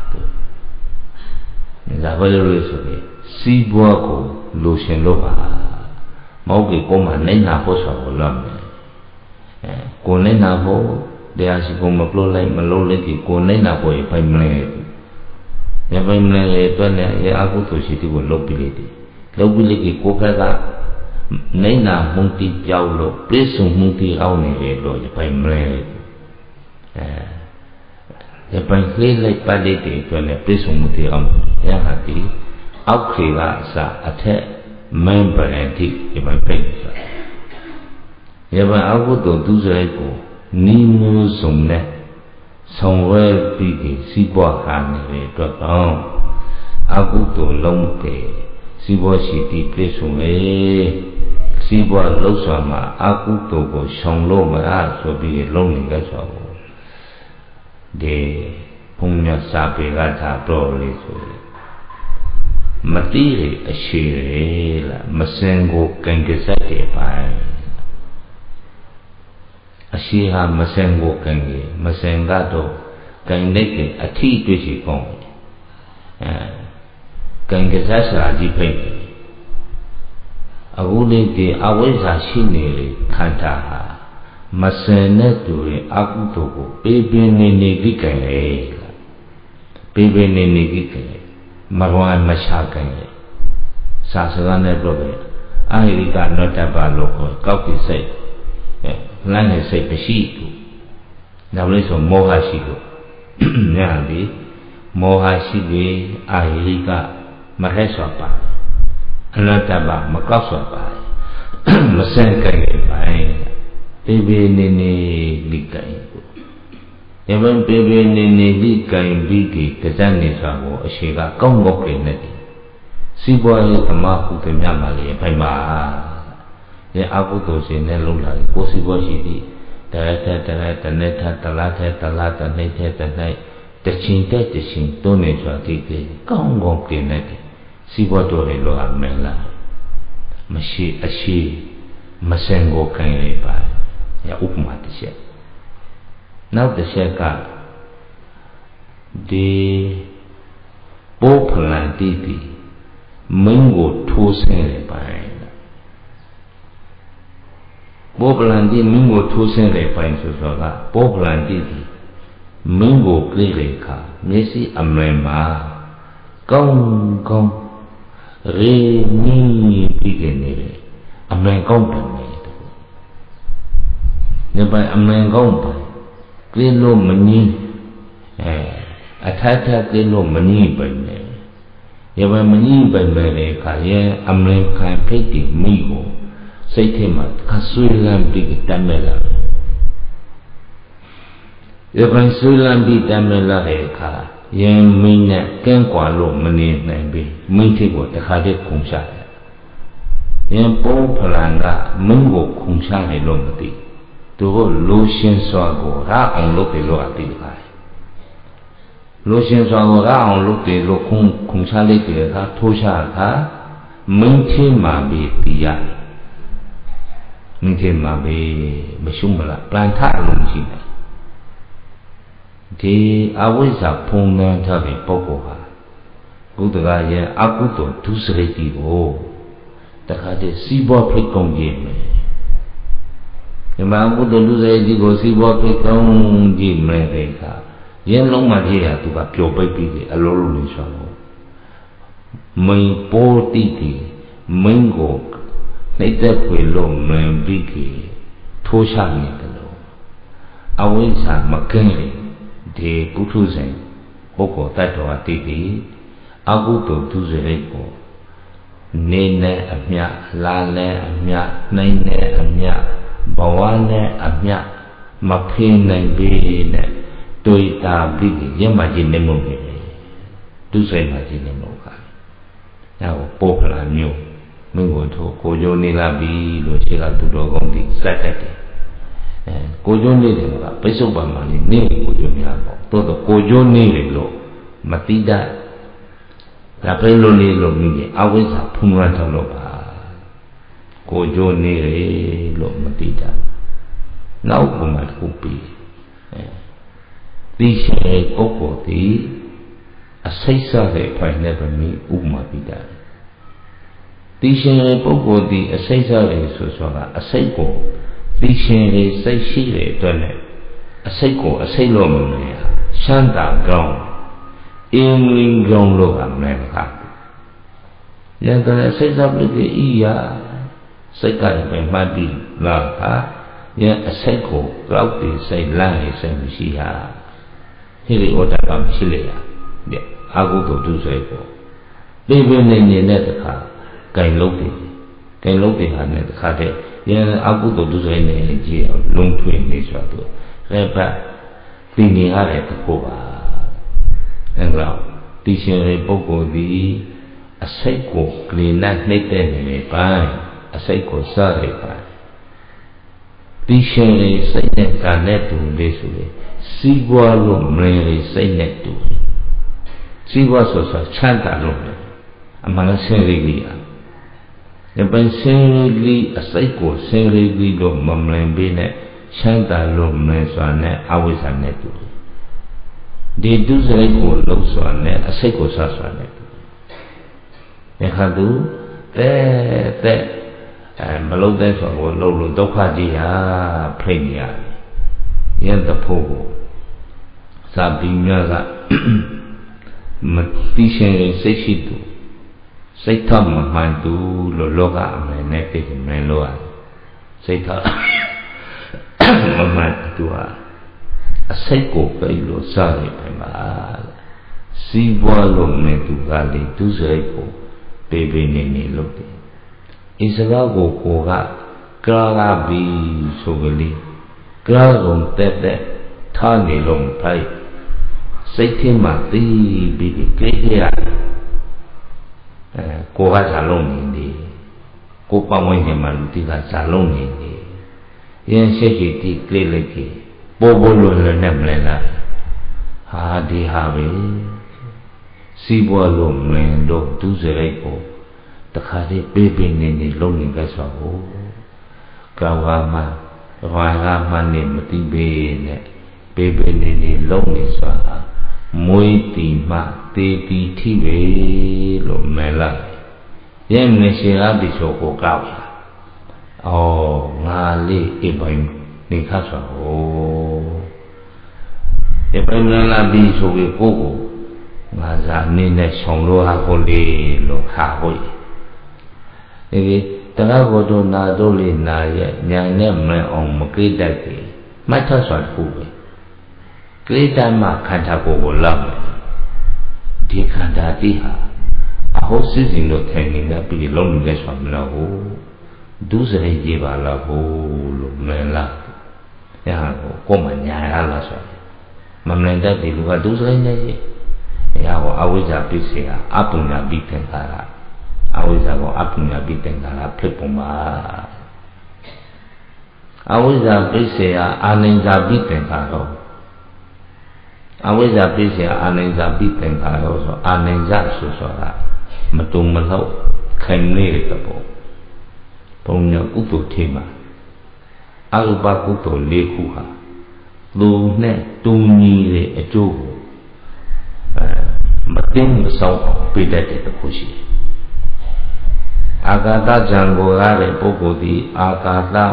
ဒါပဲလို့ဆိုပြီးစီးပွားကိုလိုရှင်လို့ပါမဟုတ်ကေကိုမှနိုင်နာဖို့ဆိုလို့လုပ်မယ်အဲကိုနိုင်နာဖို့တရားရှိကိုမပလို့လိုက်မလို့လိုက်ကေကိုနိုင်နာဖို့ဖိုင်မလဲရပိုင်မလဲအတွက်နဲ့ရအကုသိုလ်ရှိတဲ့ကိုလုပ်ပြီးလိုက်တယ်လုပ်ပြီးလိုက်ကေကိုဖက်ကနိုင်နာမှုတိကြောက်လို့ပြည့်စုံမှုတိအောင်နေတယ်လို့ရပိုင်မလဲအဲရပိုင်လေးလိုက်ပတ်လိုက်တဲ့အတွက်နဲ့ပြည့်စုံမှုတိအောင်ရဟာဒီအောက်ခေကအစအထက်မင်းပရတိရပိုင်ပြည့်စုံရပိုင်အကုသိုလ်သူစရိုက်ကိုနီးမျိုးစုံနဲ့ဆောင်ရွက်ပြီးစီးပွားဟာနေတဲ့အတွက်တော့အကုသိုလ်လုံးတဲ့စီးပွားရှိတိပြည့်စုံလေစီးပွားလှုပ်ဆောင်မှာအကုသိုလ်ကိုရှောင်လို့မလားဆိုပြီးလုံးနေကြဆိုတော့ဒီဘုံမြတ်စာပေကသာတော်လေးဆိုမတိရအရှိရလားမစင်ကိုကံကစားတဲ့ပိုင်းအရှိဟာမစင်ကိုကံကြီးမစင်ကတော့ကံနဲ့ကအထီးတွေ့ရှိကောင်းအဲကံကစားစာကြီးဖိတ်အခုလေးဒီအဝိဇ္ဇာရှိနေလေခန္ဓာဟာမစင်တဲ့သူရဲ့အကုသိုလ်ကိုပေးပေးနေနေလိကံလေပေးပေးနေနေလိကံမရွာမချကံလေစာစကားနဲ့ပြောပဲအဟိရိကနောတ္တပလို့ခေါ်ကောက်ပြီးစိတ်အဲလမ်းနဲ့စိတ်မရှိဘူးနောက်လို့ဆိုမောဟရှိလို့ညာပြီမောဟရှိပြီးအဟိရိကမဟဲ့စွာပါအနတ္တပမကောက်စွာပါမစင်ကံလေပိုင်းပေပေနေနေလိကံယမန်ပေပေနေနေလိကံပြီးဒီကဇန်နေစွာကိုအရှိကကောင်းကောက်နေတယ်စီးပွားရေးဓမ္မကုသမြမှာလေဖိုင်ပါရဲ့အကုသိုလ်ရှင်နဲ့လုံလာကိုစီးပွားရှိသည်တရထတရတနေထတလားထတလားတနေထတနိုင်တချင်းတဲ့တချင်းတွန်းနေစွာဒီကေကောင်းကောင်းနေတယ်စီးပွားတော်လေလောအမင်လားမရှိအရှိမစင်ကိုကံရပါရဥပမာတစ်ချက်နောက်တစ်ချက်ကဒီပိုးဖလန်တီးပြီးမင်းကိုထိုးဆင်းရပိုင်းပိုးဖလန်တီးမင်းကိုထိုးဆင်းရပိုင်းဆိုတော့ကပိုးဖလန်တီးပြီးမင်းကိုကြည့်လေခါမျက်စိအမင်မှာကောင်းကောင်းရေမီးပြီးနေတယ်အမင်ကောင်းတယ်နေပိုင်အမင်ကောင်းပါကြည့်လို့မငြင်းအဲအထက်ထက်ကြည့်လို့မငြင်းပိုင်တယ်ရပါမငြင်းပိုင်မယ်လေခါရဲ့အမင်ခံဖိတ်တိမိကိုစိတ်ထဲမှာခဆွေးလမ်းပြီးတတ်မဲ့လာရပိုင်ဆွေးလန်းပြီးတမ်းမဲ့လာတဲ့အခါယင်မင်းနဲ့ကင်းကွာလို့မနေနိုင်ပြီမင်းထိပ်ကိုတခါတည်းခုန်ချတယ်ယင်ပုံးဖလန်ကမင်းကိုခုန်ချတယ်လို့မသိသူကလိုရှင်စွာကိုရအောင်လုပ်တယ်လို့အသိတယ်လိုရှင်စွာကိုရအောင်လုပ်တယ်လို့ခုန်ခုန်ချလိုက်တဲ့အခါထိုးချအခါမင်းထိမှာပြီးတီးရမင်းထိမှာပြီးမရှုံးမလားပလန်ထအလုံးရှိတယ်ဒီအဝိဇ္ဇာဖုံးလွှမ်းထားတဲ့ပုဂ္ဂိုလ်ဟာဘုဒ္ဓဂါရဲ့အကုသိုလ်ဒုစရိုက်ကိုတခါတည်းစီးပွားဖိတ်ကုန်ကြည့်မယ်ဒီမှာအကုသိုလ်ဒုစရိုက်ကိုစီးပွားဖိတ်ကုန်ကြည့်မယ်တဲ့အခါယင်းလုံးမှကြည့်ရသူကပျော်ပိတ်ပြီးတယ်အလိုလိုနေဆိုတော့မင်းပိုးတိတိမင်းကိုနှိမ့်သက်ဖွေလို့မင်းပြီးကြီးထိုးချနေတယ်လို့အဝိဇ္ဇာမကင်းတယ်ဒီပုထုဇဉ်ပုဂ္ဂိုလ်တ attva တိတိအကုသိုလ်ဒုစရိုက်ကိုနေနဲ့အမြလာနဲ့အမြနှိမ့်နဲ့အမြဘဝနဲ့အမြမဖေးနိုင်ပြီနဲ့တွေ့တာပြီးရမကြီးနေမှုပဲဒုစရိုက်မှကြီးနေမှုကအဲပို့ဖလာမျိုးမင်းကိုထိုးကိုကြိုးနေလာပြီလို့ရှိကသူတော်ကောင်းဒီစက်တက်တယ်အဲကိုကျိုးနေတယ်ကပိဿုပံမှာနေကိုကျိုးများပေါ့တိုးတော့ကိုကျိုးနေတယ်လို့မတိတတ်ဒါပဲလို့နေလို့မြင်အဝိဇ္ဇာဖုံးလွှမ်းထားလို့ပါကိုကျိုးနေတယ်လို့မတိတတ်နောက်ကမှတစ်ခုပြီးအဲသိရှိပုဂ္ဂိုလ်ဒီအစိတ်စားတဲ့ဖိုင်နဲ့ပဲမိဥပမာပြီးတာသိရှိပုဂ္ဂိုလ်ဒီအစိတ်စားတယ်ဆိုဆိုတာအစိတ်ကိုသိရှင်လေးစိတ်ရှိတဲ့အတွက်နဲ့အစိတ်ကိုအစိတ်လို့မမြင်ရှမ်းတာကောင်းအင်းလင်းကောင်းလို့ကမလဲခါရတဲ့စိတ်စားပြီးဤရာစိတ်ကလည်းပဲမှတ်ပြီးလာခါရအစိတ်ကိုကြောက်ပြီးစိတ်လန့်နေစိတ်မရှိဟာဟိရိဩတ္တကမရှိလေရအာဟုတုဒုစရိုက်ကိုပြပြနေနေတဲ့တခါဂိုင်လုံးတယ်ဂိုင်လုံးတယ်ဟာနဲ့တခါတည်းရအကုသိုလ်ဒုစရိုက်နဲ့ကြည့်အောင်လုံးထွေနေဆိုတော့ရဲပတ်သိနေရတဲ့ပုဂ္ဂိုလ်ပါအဲဒါသိရှင်တဲ့ပုဂ္ဂိုလ်ဒီအစိတ်ကိုကလေးနဲ့နှိမ့်တဲ့နေပိုင်းအစိတ်ကိုစားရပိုင်းသိရှင်တဲ့စိတ်နဲ့ကံနဲ့တူလေးဆိုရင်စီးပွားလို့မင်းလေးစိတ်နဲ့တူစီးပွားဆိုဆိုချမ်းသာလို့အမှန်ဆင်းရဲကြီးရပင်ဆင်းရဲကြီးအစိတ်ကိုဆင်းရဲကြီးလို့မမလင်ပေးနဲ့ချမ်းသာလို့မင်းစွာနဲ့အဝိဇ္ဇာနဲ့တူဒီဒုစရိုက်ကိုလုံးစွာနဲ့အစိတ်ကိုစားစွာနဲ့တူရခတူတဲ့တဲ့အဲမလုံးတဲ့ဆိုကိုလုံးလို့ဒုက္ခကြီးဟာဖိနေရတယ်ရတဲ့ဖို့ကိုစာပင်များကမသိရှင်စိတ်ရှိသူစိတ်ထမမှန်သူလို့လောကအမှန်နဲ့သိနေလို့ရစိတ်ထမမှန်သူဟာအစိတ်ကိုပြလို့စားနေပါမှာစီးပွားလို့နေသူကလေသူစရိုက်ကိုပေးပေးနေနေလို့တယ်အစ္စကားကိုကိုကကာလာဘီဆိုကလေးကာကုံတက်တက်ထားနေလို့ဖိုက်စိတ်ထဲမှာသိပြီးကြိတ်ရအဲကိုကဇာလုံးနေတယ်ကိုပတ်ဝန်းကျင်မှာလူတိကဇာလုံးနေတယ်ရင်းရှိရှိတိကလေးလေးကြီးပို့ပို့လွယ်လွယ်နဲ့မလဲလားဟာဒီဟာပဲစီးပွားလို့မင်းတို့သူစရိုက်ကိုတခါတည်းပေးပေးနေနေလုံးနေကြဆိုတော့ကောင်းကမှဝါကမှနေမတိပေးနဲ့ပေးပေးနေနေလုံးနေဆိုတာမွေးတီမှတေတီထိပဲလို့မဲလိုက်ရဲ့ငယ်ရှင်အပိဆိုကိုကောက်အော်ငါလေးအိမ်ပိုင်းနေခါဆိုဟိုအိမ်ပိုင်းလာပြီးဆိုပြီးကိုကိုငါစားနေနဲ့ဆောင်လို့ဟာကိုလေးလို့ခါဟိုဒီတရားကိုတို့နာတို့လေးနာရဲ့ညာနဲ့မအောင်မကိတတ်ပြီမှတ်ထဆွာတခုပဲကိတတ်မှခန္ဓာကိုယ်ကိုလောက်မယ်ဒီခန္ဓာတိဟာအဟုတ်စစ်စင်လို့ထိုင်နေတာပြီးလုံးနေဆွာမလို့ဟုတ်ဒုစရိုက်ကြီးပါလားဟုတ်လို့မလားညာကိုကိုမညာရလားဆို Mamlanda di luar tu saja je. Ya, awalnya bisa apunya bikin cara, awalnya apunya bikin cara pelpuma. Awalnya bisa anehnya bikin cara, awalnya bisa anehnya bikin cara, so anehnya susah. Matung malau kene itu, punya kutu tema, alupa kutu lekuha, lu ne tunyi le ejoh. Mating besar beda di terkusi. Agata janggora repokodi agata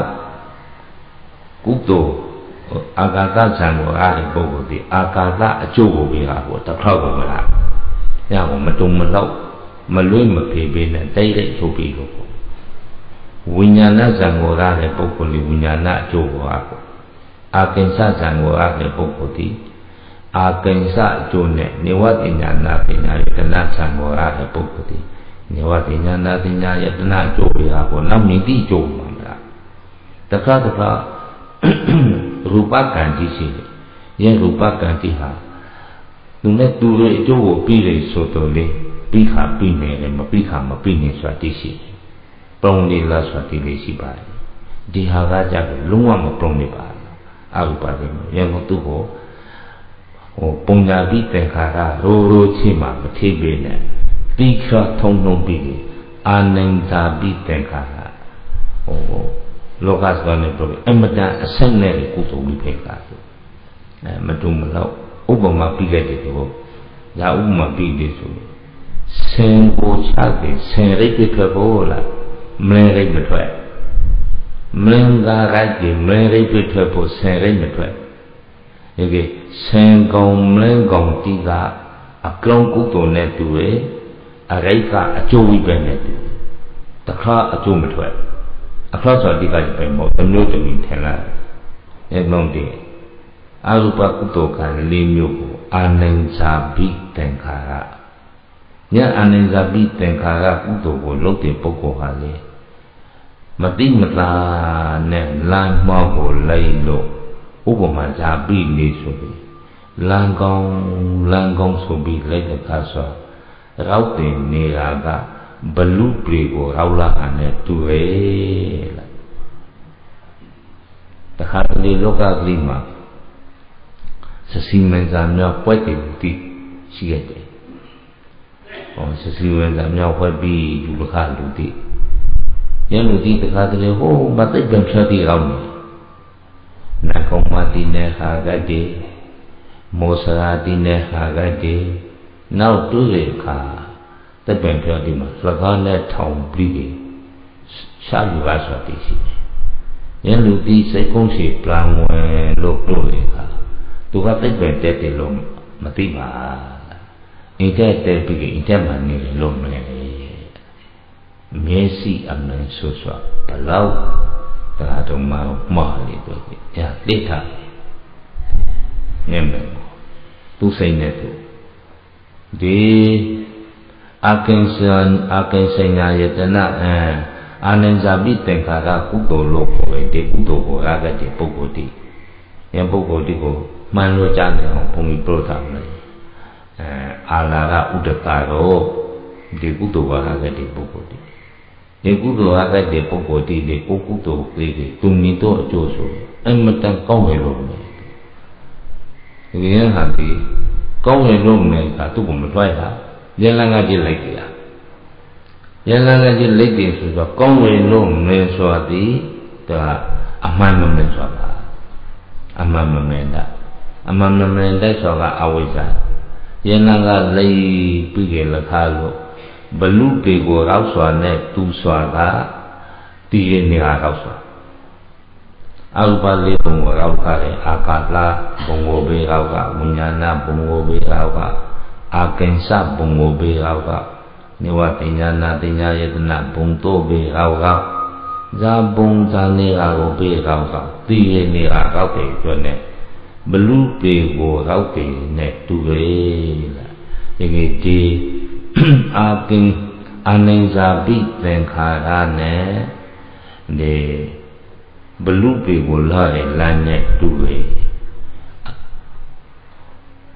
kudo agata janggora repokodi agata ajogo bira ko takau mala. Yang matung malau malui mapebe na taire sopi ko. Winyana janggora repokodi winyana ajogo ako. Akensa janggora repokodi akensa jone niwatinya natinya yatana janggora repokodi niwatinya natinya yatana jobi ako namiti jomamla taka taka rupa ganti sih yang rupa ganti ha nune dulu itu pilih sotole pika pine lema pika ma pine suati sih pronila suati lesi bai di haraja lungwa ma proniba arupa lema yang waktu ho Punjabi tengkara roro cima betibene tiga tongtong bigi aneng tabi tengkara oh lokas gane pro emada senere kutu bipeka tu eh madum lau ubama biga de tu ya ubama biga tu sen ko chate sen re ke ko la mle re betwe mlenga ra ji mle re betwe po sen re betwe okay sen kong mlen kong tiga aklong kuto ne tuwe araika ajowi bene tu takha ajo mthwe akha so tiga je pe mo tamyo tami thela e mong de arupa kuto ka le myo ko anensa bi tenkhara nya anensa bi tenkhara kuto ko lok de pokko ha le mati mata ne lan mo ko lai lo Ubama jabi ni sobi, langkong langkong sobi lagi kasa, rau ni raga belu prigo rau lah ane tuwe. Tak ada loka lima, sesimen zamnya puai tiuti siapa? Oh sesimen zamnya puai bi julukah luti, yang luti tak ada oh batai bangsa di rau ni. Nakong mati ne hagade, mosarati ne hagade, nau tu le ka, tapi yang di mana, selagi ne tahun beri, satu bahasa di sini. Yang luti saya kongsi pelanggan lok lok le ka, tu kata tapi tete lom mati bah, ini tete pergi ini mana lom le, Messi amna susah, palau. Tak ada mau mahal itu, ya lihat, memang, tu saya tu, di akan sen akan senya ya tanah, anen zabi tengkara kudo loko, de kudo ko raga de pokodi, yang pokodi ko malu jangan pumi protam lagi, alara udah karo, de kudo raga de pokodi. Dia kudo agak dia pokok di dia pokok tu kiri tumi tu joso, emetan kau helom ni. Ini hati kau helom ni katu pun berfai lah. Jangan ngaji lagi lah. Jangan ngaji lagi sudah kau helom ni suati dah aman memang suara, aman memenda, aman memenda suara awalnya. Jangan ngaji pergi lekalo. Belu pego rau suane tu suara tiye ni rau suara. Alpa le bongo rau kare akatla bongo be rau ka munyana bongo be rau ka akensa bongo be rau ka niwatinya natinya yatna bongto be rau ka zabong jane rau be rau ka tiye ni rau ke suane belu pego rau ke ne tu re la ini di aking aneng zabi tengkara ne de belupi gula elanya tuwe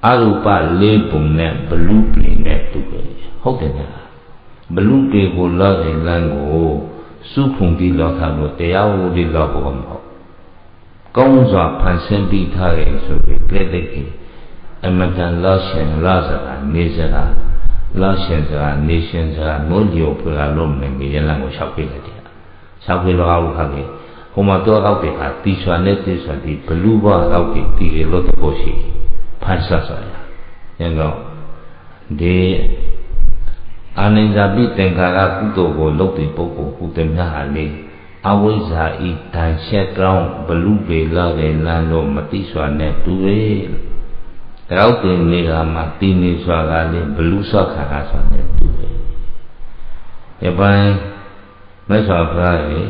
阿鲁巴雷崩呢不鲁布呢都个，好的呢，不鲁布个老人人个，苏空的老他罗，对呀我的老不好，工作攀升比他个所谓别的个，俺们讲老先老是个，你是个，老先是个，你先是个，我有不个老人个人让我消费个的，消费了阿鲁哈个。我们多搞点哈，地算的地算的，不如把搞点地个落得过去，攀啥啥呀？然后，的，安尼在比等下个古多个落地不过古点下下哩，阿为啥一旦下高不如别拉个烂路嘛地算的多诶，搞点那个嘛地呢算个哩不如啥看下算的多诶，一般没啥法诶。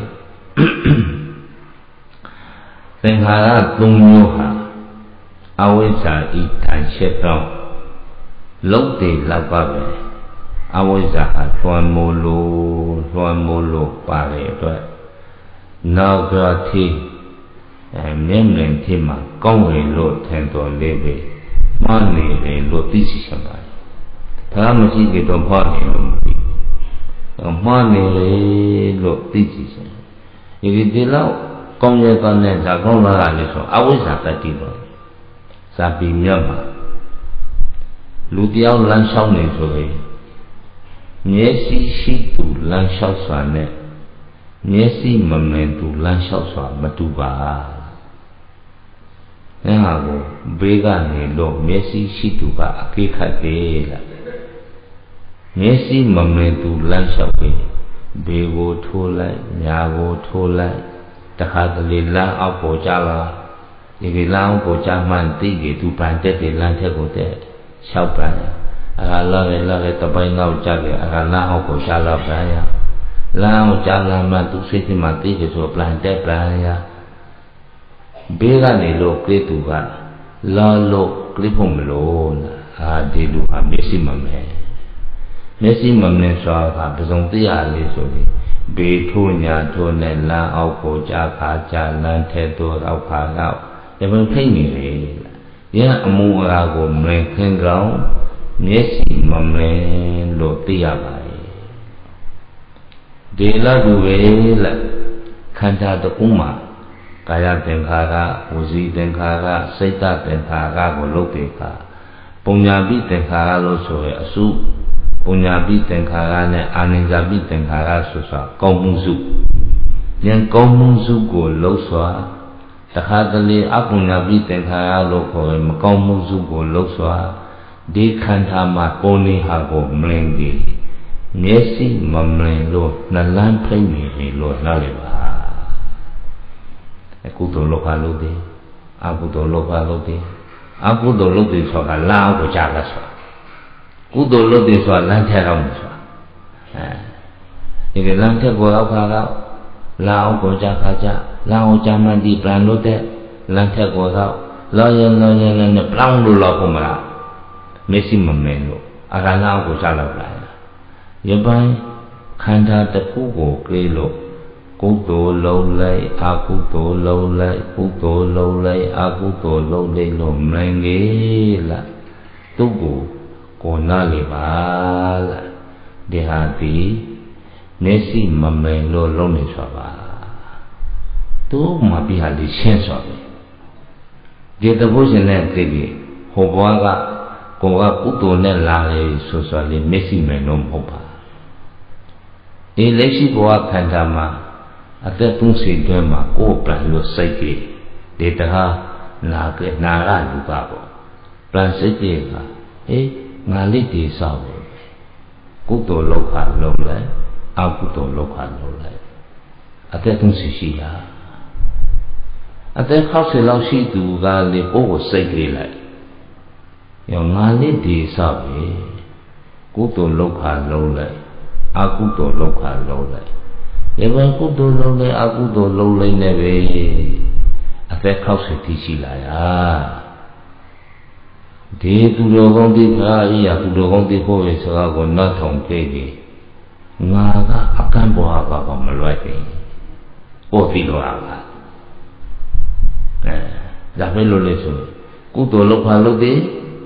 等下个东牛哈，阿为啥一旦下高，落地老高呗？阿为啥哈穿木路穿木路把个对，那个天，诶，年年天嘛，讲回路听到那边，马年的路地是什么？他们是给到马年路，马年的路地是什么？因为这老。讲嘢講呢，就講落嚟你說，啊為啥在地度？啥比咩嘛？路條爛少年說嘅，你是是度爛少算呢，你是唔明度爛少算唔度吧？你下個別個呢路，你是是度吧？幾卡啲啦？你是唔明度爛少嘅，別個拖來，伢個拖來。แต่ข้าจะเลี้ยงเอาโกจาละอีกล้างโกจามันตีเกตุปานเตติล้างเทกุเตชาวปานอาการละเกละเกตะไปเงาจักเกอาการล้างเอาโกจาละปานยาล้างเอาจาละมันตุสิที่มันตีเกตัวปานเตปานยาเบี้ยกันในโลกเกตุกะละโลกกลิพงมโลนะอาดีลูกหาเมสิมัมเมเมสิมัมเนสวาค่ะประสงค์ที่อาลีสุนีเบทุญาโทในลานเอาโกจาขาจาลานเทตัวเอาขาเอาอย่าเป็นเพ่งนี่เลยยังอมูอาโกเมฆเข่งเราเมสิมัมเมโลติยาไปเดลาดูเวละขันธาตะกุมากายเต็งขาระวสีเต็งขาระစိတ်ตเต็งขาระကိုလုတ်တယ်ခါပုံညာပိเต็งขาระလို့ဆိုရအစုปุญญาปิเต็งขาระနဲ့အာနိဇာပိเต็งขาระဆိုစွာကောင်းမှုစုဉာဏ်ကောင်းမှုစုကိုလှုပ်စွာတခါတလေအပုญญาပိเต็งขาระလို့ခေါ်ရင်မကောင်းမှုစုကိုလှုပ်စွာဒီခန္ဓာမှာပေါ်နေဟာကိုမလင်ဒီမျက်စိမမလင်လို့နှလန်းဖိနေလို့နားလေပါအကုသိုလ်လောကလုပ်တယ်အကုသိုလ်လောကလုပ်တယ်အကုသိုလ်လုပ်တယ်ဆိုတာလာအောင်ကိုကြားလာဆိုကုသိုလ်လုပ်တယ်ဆိုတာလမ်းထက်အောင်ဆိုတာအဲဒီလမ်းထက်ကိုအောက်ခါကလာအောင်ကိုကြားခါကြလာအောင်ကြမှန်ဒီပြန်လို့တဲ့လမ်းထက်ကိုတော့လောရင်လောရင်နဲ့ပြောင်းလို့လောက်ကုန်မလားမရှိမမင်းလို့အကလာကိုကြားလောက်လာရပိုင်းခန္ဓာတစ်ခုကိုကြည့်လို့ကုသိုလ်လုံးလိုက်အကုသိုလ်လုံးလိုက်ကုသိုလ်လုံးလိုက်အကုသိုလ်လုံးလိုက်လို့မင်းကြီးလားသူ့ကိုကိုနားလေပါလားဒီဟာဒီမျက်စိမမင်လို့လုံးနေဆိုပါသူ့မှာပြဟာလေးရှင်းဆိုတယ်ဒီတပုရှင်နဲ့သိပြီဟိုဘွားကကိုကကုသိုလ်နဲ့လာလေဆိုဆိုလေးမျက်စိမင်လို့မဟုတ်ပါဒီလက်ရှိဘဝခန္ဓာမှာအသက်သုံးဆယ်တွင်းမှာကိုယ်ပြန်လို့စိတ်ကြီးဒီတခါနာကနာရလူကပေါ့ပြန်စိတ်ကြီးကအေးငါလိတေဆောက်ကုသိုလ်လောက်ခါလုံးလိုက်အကုသိုလ်လောက်ခါလုံးလိုက်အသက်သုံးဆယ်ရှိတာအသက်၆၀လောက်ရှိသူကလေကိုယ်ကိုစိတ်ကြီးလိုက်ရောငါလိတေဆောက်ပြီကုသိုလ်လောက်ခါလုံးလိုက်အကုသိုလ်လောက်ခါလုံးလိုက်ဒီဘက်ကုသိုလ်လုံးလိုက်အကုသိုလ်လုံးလိုက်နဲ့ပဲအသက်၆၀တိရှိလာတာဒီသူတော်ကောင်းတိခါဤရသူတော်ကောင်းတိဖို့ရစကားကိုနောက်ထောင်ကြည့်ပြီးငါကအကန့်ဘွားကမလွတ်ဘူးပို့ပြီးတော့အားအဲဒါပဲလို့လေဆိုကုသိုလ်လောက်ခါလုံးတယ်အ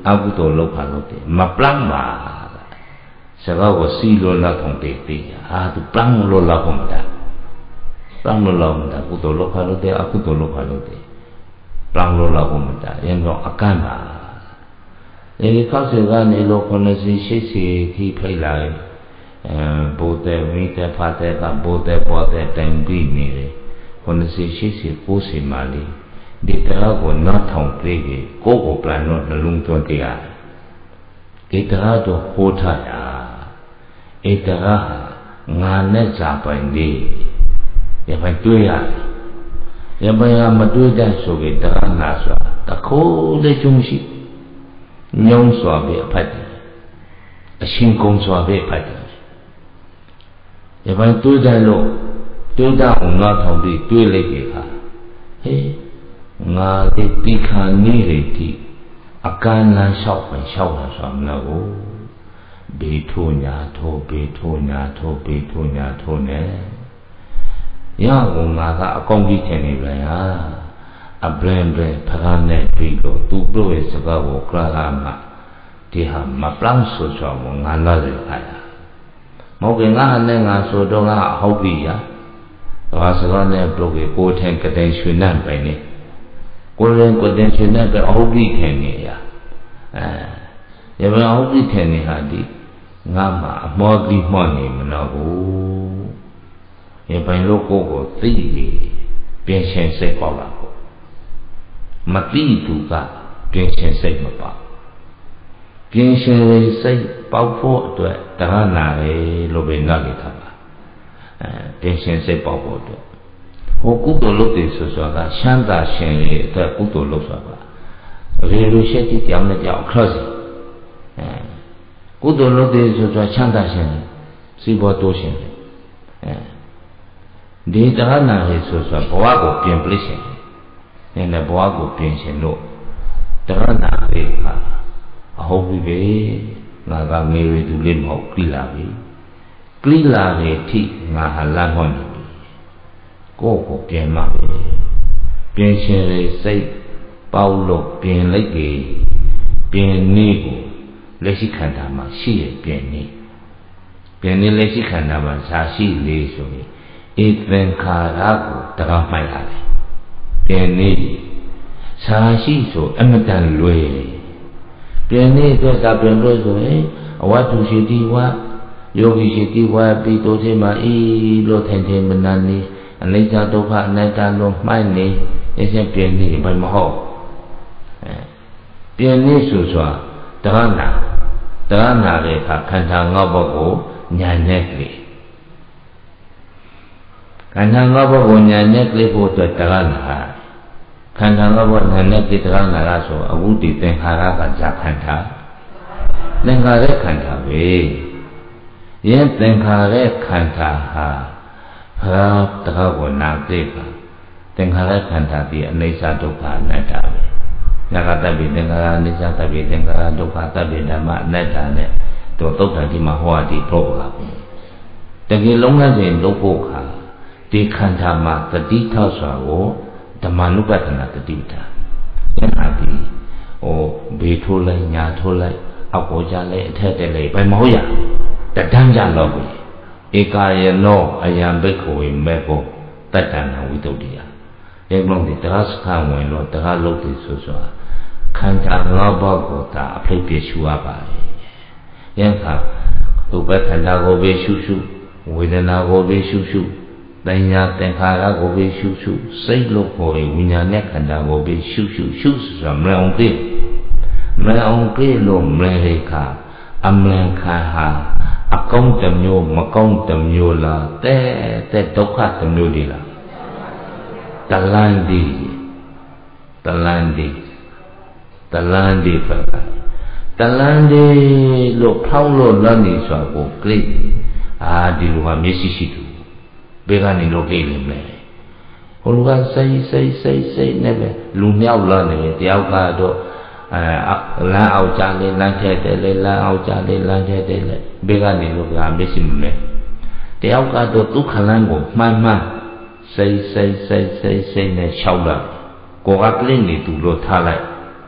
အကုသိုလ်လုပ်ပါလို့တယ်မပလန့်ပါစကားကိုစီလို့လောက်ထုံတေးတေးဟာသူပလန့်လို့လောက်ဖို့မတာပလန့်လို့လောက်မတာကုသိုလ်လုပ်ပါလို့တယ်အကုသိုလ်လုပ်ပါလို့တယ်ပလန့်လို့လောက်ဖို့မတာရင်တော့အကန့်ပါဒီခေတ်စကနေလို့ခုနှစ်စီရှစ်စီထိဖိတ်လိုက်အဲဘုဒ္ဓမိတ္တဖတ်တဲ့ကဘုဒ္ဓပေါ်တဲ့တိုင်ပြီးနေတယ်ခုနှစ်စီရှစ်စီကိုးစီမှလေးဒီတရားကိုနားထောင်ပြီးကိုယ့်ကိုယ်ပြန်လို့နှလုံးသွင်းကြရတယ်ဒီတရားတော့ဟောထားတာဧတရားငါနဲ့ဇာပိုင်လေးရပိုင်တွေ့ရတယ်ရပိုင်ကမတွေ့တဲ့ဆိုပြီးတရားနာဆိုတာတခိုးလေးကျုံရှိညုံစွာပဲအဖတ်တယ်အရှင်ကုံစွာပဲဖတ်တယ်ရပိုင်တွေ့တယ်လို့တွေ့တဲ့အောင်နားထောင်ပြီးတွေ့လိုက်ပြီခါဟေးငါဒီတိခါနေရတိအကန့်လန်းလျှောက်ပဲလျှောက်လာဆိုမလို့ဘေထိုးညာထိုးဘေထိုးညာထိုးဘေထိုးညာထိုးနဲ့ရအောင်ငါကအကောင်းကြီးထင်နေပြန်ဟာအပလန်ပဲဖခါနဲ့ပြီးတော့သူ့ဘလို့ရဲ့စကားကိုကြလာမှာဒီဟာမပလန်းဆိုဆိုငါလာတယ်ခါရမဟုတ်ခင်ငါနဲ့ငါဆိုတော့ငါဟုတ်ပြီရဒါစကားနဲ့ဘလို့ကိုထင်ကတဲ့ရွှေနန့်ပဲနေကိုယ်ရင်ကိုယ်တင်ရှင်နဲ့ပဲအဟုတ်ပြီခင်နေရအဲရပါအဟုတ်ပြီခင်နေဟာဒီငါမှအမောကြီးမှော့နေမလို့ဘူးရပိုင်လို့ကိုယ်ကိုသိပြီးပြင်ရှင်စိတ်ပေါက်လာကိုမသိသူကပြင်ရှင်စိတ်မပေါက်ပြင်ရှင်စိတ်ပေါက်ဖို့အတွက်တရားနာလေလို့ပဲနားလေထားပါအဲပြင်ရှင်စိတ်ပေါက်ဖို့အတွက်ဟိုကုသိုလ်လုပ်တယ်ဆိုဆိုတာကရှမ်းသာရှင်ရဲ့အတွက်ကုသိုလ်လုပ်ဆိုတာရေလိုရှိတဲ့ကြောင့်လည်းကြောက်ခလို့စီအဲကုသိုလ်လုပ်တယ်ဆိုတော့ချမ်းသာရှင်စီဘောတိုးရှင်အဲဒီတရားနာရေးဆိုဆိုဘဝကိုပြင်ပလိရှင်နေနဲ့ဘဝကိုပြင်ရှင်လို့တရားနာရေးဟာအဟုတ်ပြီပဲငါကငယ်ရီသူလေးမဟုတ်ကိလာပြီကိလာရဲ့အထိငါဟာလမ်းဟောနေကိုယ့်ကိုပြင်မှပဲပြင်ရှင်ရဲ့စိတ်ပေါက်လို့ပြင်လိုက်ကြီးပြင်နည်းကိုလက်ရှိခန္ဓာမှာရှိရပြင်နည်းပြင်နည်းလက်ရှိခန္ဓာမှာရှားရှိလေဆိုရင်ဧသင်္ခါရကိုတရားမှတ်ရတယ်ပြင်နည်းရှားရှိဆိုအမတန်လွယ်ပြင်နည်းအတွက်ကပြင်လို့ဆိုရင်အဝတ္ထုရှိတိဝါယောဂီရှိတိဝါပြီးတော့ဒီမှာအေးလို့ထိုင်ထိုင်မနာနေအနိစ္စဒုက္ခအနတ္တလို့မှိုက်နေအရှင်ပြင်းနေဘာမဟုတ်အဲပြင်းနေဆိုဆိုတရားနာတရားနာတဲ့အခါခန္ဓာငါးပါးကိုညာနဲ့ကလေးခန္ဓာငါးပါးကိုညာနဲ့ကလေးဖို့အတွက်တရားနာခန္ဓာငါးပါးညာနဲ့ကလေးတရားနာရဆိုအဝုဒ္ဓသင်္ခါရကဇာခန္ဓာသင်္ခါရခန္ဓာပဲယင်းသင်္ခါရခန္ဓာဟာဟာတရားကိုနာသိပါသင်္ခါရခန္ဓာဒီအနိစ္စဒုက္ခအနတ္တပဲနာဂတပိသင်္ခါရအနိစ္စတပိသင်္ခါရဒုက္ခတပိဓမ္မအနတ္တနဲ့တို့သုတ်တန်ဒီမှာဟောအပ်ဒီပြောပါဘူးတကယ်လုံးဝစဉ်လုပ်ဖို့ခါဒီခန္ဓာမှာတတိထောက်စွာကိုဓမ္မနုပဒနာတတိတာယန္တာဒီဟိုဘေထိုးလိုက်ညာထိုးလိုက်အောက်ပေါ်ကြလိုက်အထက်တက်လိုက်ဘယ်မဟုတ်ရတတန်းကြတော့ဘူးဧကာယနောအယံဘိက္ခဝေမေဘောတတ္တနာဝိတုဒ္ဓိယဒီမလုံးဒီတရားစခန်းဝင်လို့တရားလုပ်တယ်ဆိုဆိုခန္ဓာငါးပါးကိုသာအဖိတ်ပြရှုရပါတယ်ယံခါသူပဲခန္ဓာကိုပဲရှုရှုဝေဒနာကိုပဲရှုရှုတဏှာသင်္ခါရကိုပဲရှုရှုစိတ်လို့ခေါ်တဲ့ဝိညာဉ်နဲ့ခန္ဓာကိုပဲရှုရှုရှုဆိုမလအောင်ပြမလအောင်ပြလို့မလဲတဲ့အခါအမလန်ခါဟာအကောင်းတစ်မျိုးမကောင်းတစ်မျိုးလားတဲ့တဲ့ဒုက္ခတစ်မျိုးဒီလားတလန်းဒီတလန်းဒီတလန်းဒီဖက်တလန်းဒီလို့ဖောင်းလို့လမ်းနေဆိုကိုကြိတ်အာဒီလိုကမျက်စိရှိသူဘေးကနေလို့ကြိတ်နေမယ်ဟိုလူကစိတ်စိတ်စိတ်စိတ်နဲ့ပဲလူမြောက်လာနေတယောက်ကတော့အဲလမ်းအောင်ကြလေလမ်းထက်တယ်လေလမ်းအောင်ကြလေလမ်းထက်တယ်လေဘေးကနေလို့ကမျက်စိမလဲတယောက်ကတော့ဒုက္ခလမ်းကိုမှန်မှန်စိတ်စိတ်စိတ်စိတ်စိတ်နဲ့လျှောက်လာကိုကကလင်းနေသူလို့ထားလိုက်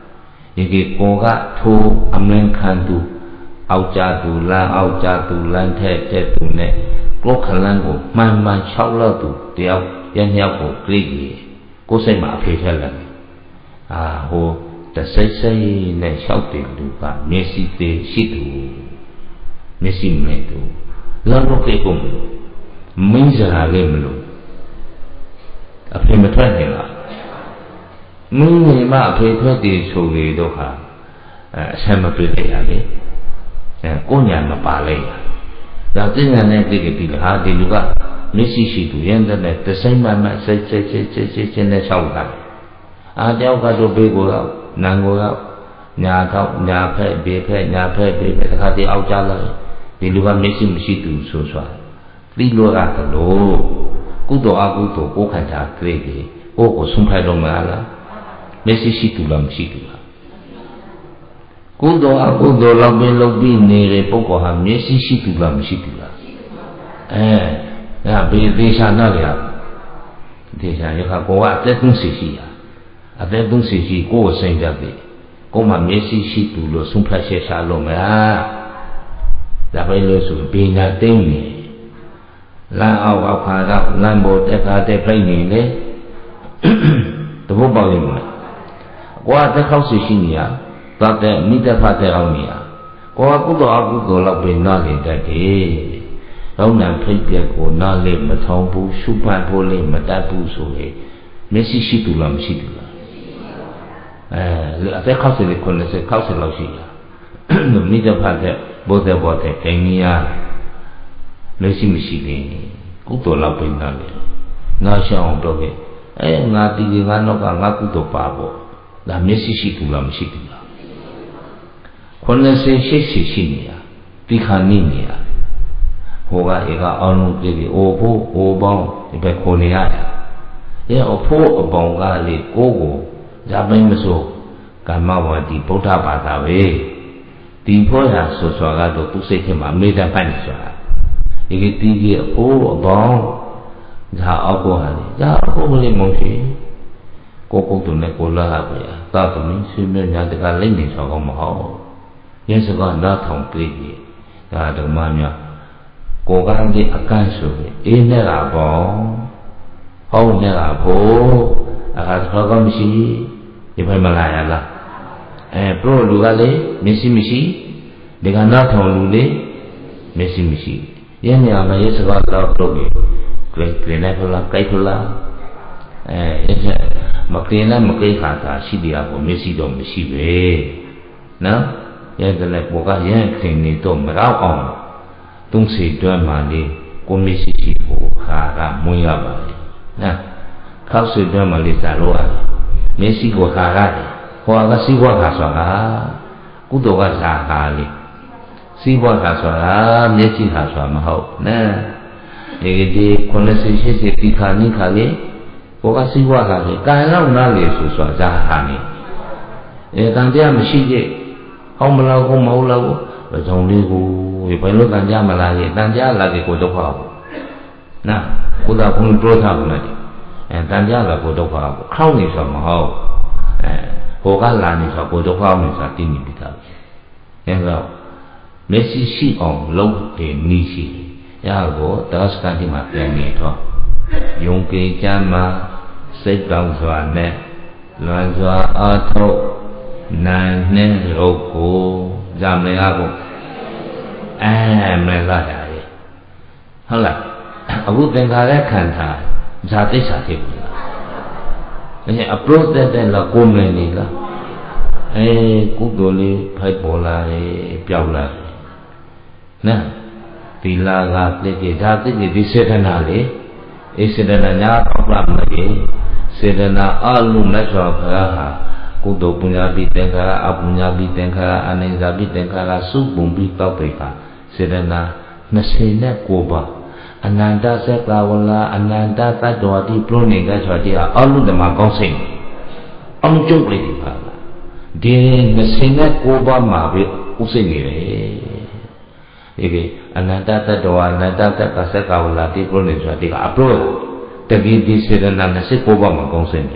一个国家土阿门看度，澳家度兰澳家度兰太这度呢，国可能个慢慢超了度掉，人家个这个，国谁马飞下来，啊，我但谁谁呢晓得路吧，没事的是度，没事没度，老多这个没事哪里没路，啊，飞没穿的啦。မင်းနေမအဖေထွက်တည်ဆိုလေတော့ဟာအဲဆက်မပြလိုက်ရလေအဲကိုညာမပါလိုက်ရဒါသိညာနဲ့ပြည့်ကြပြီဟာဒီလူကမျက်စိရှိသူရန်တဲ့သစိမ့်မှမှစိတ်စိတ်စိတ်စိတ်စိတ်စိတ်နဲ့လျှောက်တာအာတယောက်ကတော့ဘေးကိုတော့နန်းကိုတော့ညာတော့ညာဖက်ဘေးဖက်ညာဖက်ဘေးဖက်တစ်ခါတည်းအောက်ကြလာဒီလူကမျက်စိမရှိသူဆိုစွာသိလို့ရတယ်လို့ကုသိုလ်အကုသိုလ်ကိုခံတာကြည့်ပြီးကိုကိုဆုံးဖြတ်တော့မလားမျက်စိရှိသူလားမရှိသူလားကုသိုလ်အကုသိုလ်လောက်ပင်လုပ်ပြီးနေတဲ့ပုဂ္ဂိုလ်ဟာမျက်စိရှိသူလားမရှိသူလားအဲဒါဘယ်သေးချာနာလဲသေချာရခကိုကအသက်သုံးစီရှိရအသက်သုံးစီရှိကိုယ်စိတ်တတ်ပြီကိုမှမျက်စိရှိသူလို့ဆုံးဖြတ်ချက်ချလို့မလားဒါပဲလို့ဆိုပညာသိမ့်နေလမ်းအောက်အောက်ခါကလမ်းပေါ်တက်ခါတက်ပြိုင်နေလေတဘောပေါက်လိမ့်မယ်ကိုယ်ကသက်ခောက်စီရှိနေရသွားတဲ့မိသက်ဖတ်တဲ့အောင်နေရကိုယ်ကကုသိုလ်အကုသိုလ်လောက်ပဲနားလည်တတ်တယ်။ရောင်းနံဖိတ်တဲ့ကိုနားလည်မထောင်ဘူးရှုမှတ်ဖို့လည်းမတတ်ဘူးဆိုရင်မျက်စိရှိသူလားမရှိသူလားအဲအသက်ခောက်စီလေးခုနှစ်ဆယ်ခောက်စီလောက်ရှိရမိသက်ဖတ်တဲ့ဘုဒ္ဓဘောတဲ့အိန္ဒိယမျက်စိမရှိသေးကုသိုလ်လောက်ပဲနားလည်နားရှောင်းတော့ပဲအဲငါတီငါနောက်ကငါကုသိုလ်ပါပေါ့ဒါမျက်စိရှိသူလားမရှိသူလားခုနှစ်ဆယ်ရှိရှိရှိနေရဒီခါနေနေရဟိုကဧကအောင်လုံးကြည့်ပြီးအိုဖို့အိုပေါင်းဒီဘက်ခေါ်နေရတယ်အဲအဖို့အပေါင်းကလေကိုကိုဇာမင်းမစိုးကာမဝတိဗုဒ္ဓဘာသာပဲဒီဖို့ရဆိုစွာကတော့သူစိတ်ထဲမှာမေတ္တာပတ်နေစွာဒီကတိကြီးအဖို့အပေါင်းဇာအောက်ကိုဟာလေဇာအဖို့ကလေးမုံရှိကိုကိုတုန်နဲ့ကိုလာဟာပဲသာသမီဆွေမျိုးညာတကလိမ့်နေဆောင်ကောင်းမဟုတ်ရဲစကားနားထောင်ပြေးပြီးဒါဓမ္မများကိုကန်းကြီးအကန့်ဆိုပြီးအေးနဲ့လာပေါ့ဟောင်းနဲ့လာဖို့အခါတော့ကောင်းမရှိဒီဖိုင်မလာရလားအဲပရိုလူကလေမရှိမရှိဒီကနားထောင်လူလေမရှိမရှိရဲနေရာမှာရဲစကားတော့တော့ပြီးကြိုက်ကြိုက်နေဖလားကြိုက်ဖလားအဲရဲမကင်းနဲ့မကိခါတာရှိတရားကိုမျက်စိတော့မရှိပဲနော်ရဲကလည်းဘောကရဲခင်နေတော့မတော့အောင်သုံးစီတွဲမှလေးကိုမျက်စိရှိကိုခါကမွေးရပါလေနော်ခောက်စီတွဲမှလေးစားလို့ရတယ်မျက်စိကိုခါရတယ်ဟောကစီးပွားခါဆိုတာကုသိုလ်ကစားခါလေစီးပွားခါဆိုတာမျက်စိခါဆိုတာမဟုတ်နော်ဒီကတိခုနှစ်စီရှိစီဒီခါနိခါလေဘောကစီးပွားခါလေကံလောက်နားလေဆိုဆိုတာဇာဟာနေအဲကံတရားမရှိသေးဟောင်းမလောက်ဟောင်းမဟုတ်လောက်ဘယ်ကြောင့်လေးကိုဘယ်လိုကံကြမလားလေတန်ကြလာကေကိုဒုက္ခပေါ့နာဘုရားဘုန်းပြောထားဘူးလေအဲတန်ကြလာကိုဒုက္ခပေါ့ခေါင်းနေဆိုမဟုတ်အဲဟိုကလာနေဆိုကိုဒုက္ခနေဆိုတင်းနေပြီသားအဲတော့မျက်စိရှိအောင်လုပ်တယ်နီးရှိရကိုတောစကန်ဒီမှာပြန်နေတော့ယုံကြည်ကြမှာစိတ်ကောင်းစွာနဲ့လွန်စွာအားထုတ်နိုင်နှင်းရုပ်ကိုဇာမင်အားကိုအဲမလာတာလေဟုတ်လားအခုသင်္ခါရခန္ဓာဇာတိစ္ဆာဖြစ်ပြီလားအဲအပရိုသက်တဲ့လောက်ကိုမနေလားအဲကုသိုလ်လေးဖိုက်ပေါ်လာတယ်ပျောက်လာတယ်နော်ဒီလာကပြည့်ကြဒါသိကြဒီစေတနာလေအဲစေတနာညာတော့ပြမလို့စေတနာအလုံးနဲ့ဆိုခါဟာကုသိုလ်ပုညာပိသင်္ခါရအပုညာပိသင်္ခါရအနိစ္စပိသင်္ခါရစုပုံပြီးတောက်ပိပါစေတနာနှစ်ဆယ်နဲ့ကိုပါအနန္တသက္ကဝလာအနန္တတတ္တဝတိပြုနေကြဆိုတဲ့အအလုတ္တမကောင်းစိတ်အောင်ကျုပ်လေးပါဒီနှစ်ဆယ်နဲ့ကိုပါမှာပဲဥစိတ်နေတယ်ဒီကအနန္တတတ္တဝအနန္တသက္ကသက္ကဝလာတိပြုနေဆိုတဲ့အအပရောတကိတိစေတနာနှစ်ဆယ်ကိုပါမှာကောင်းစိတ်တယ်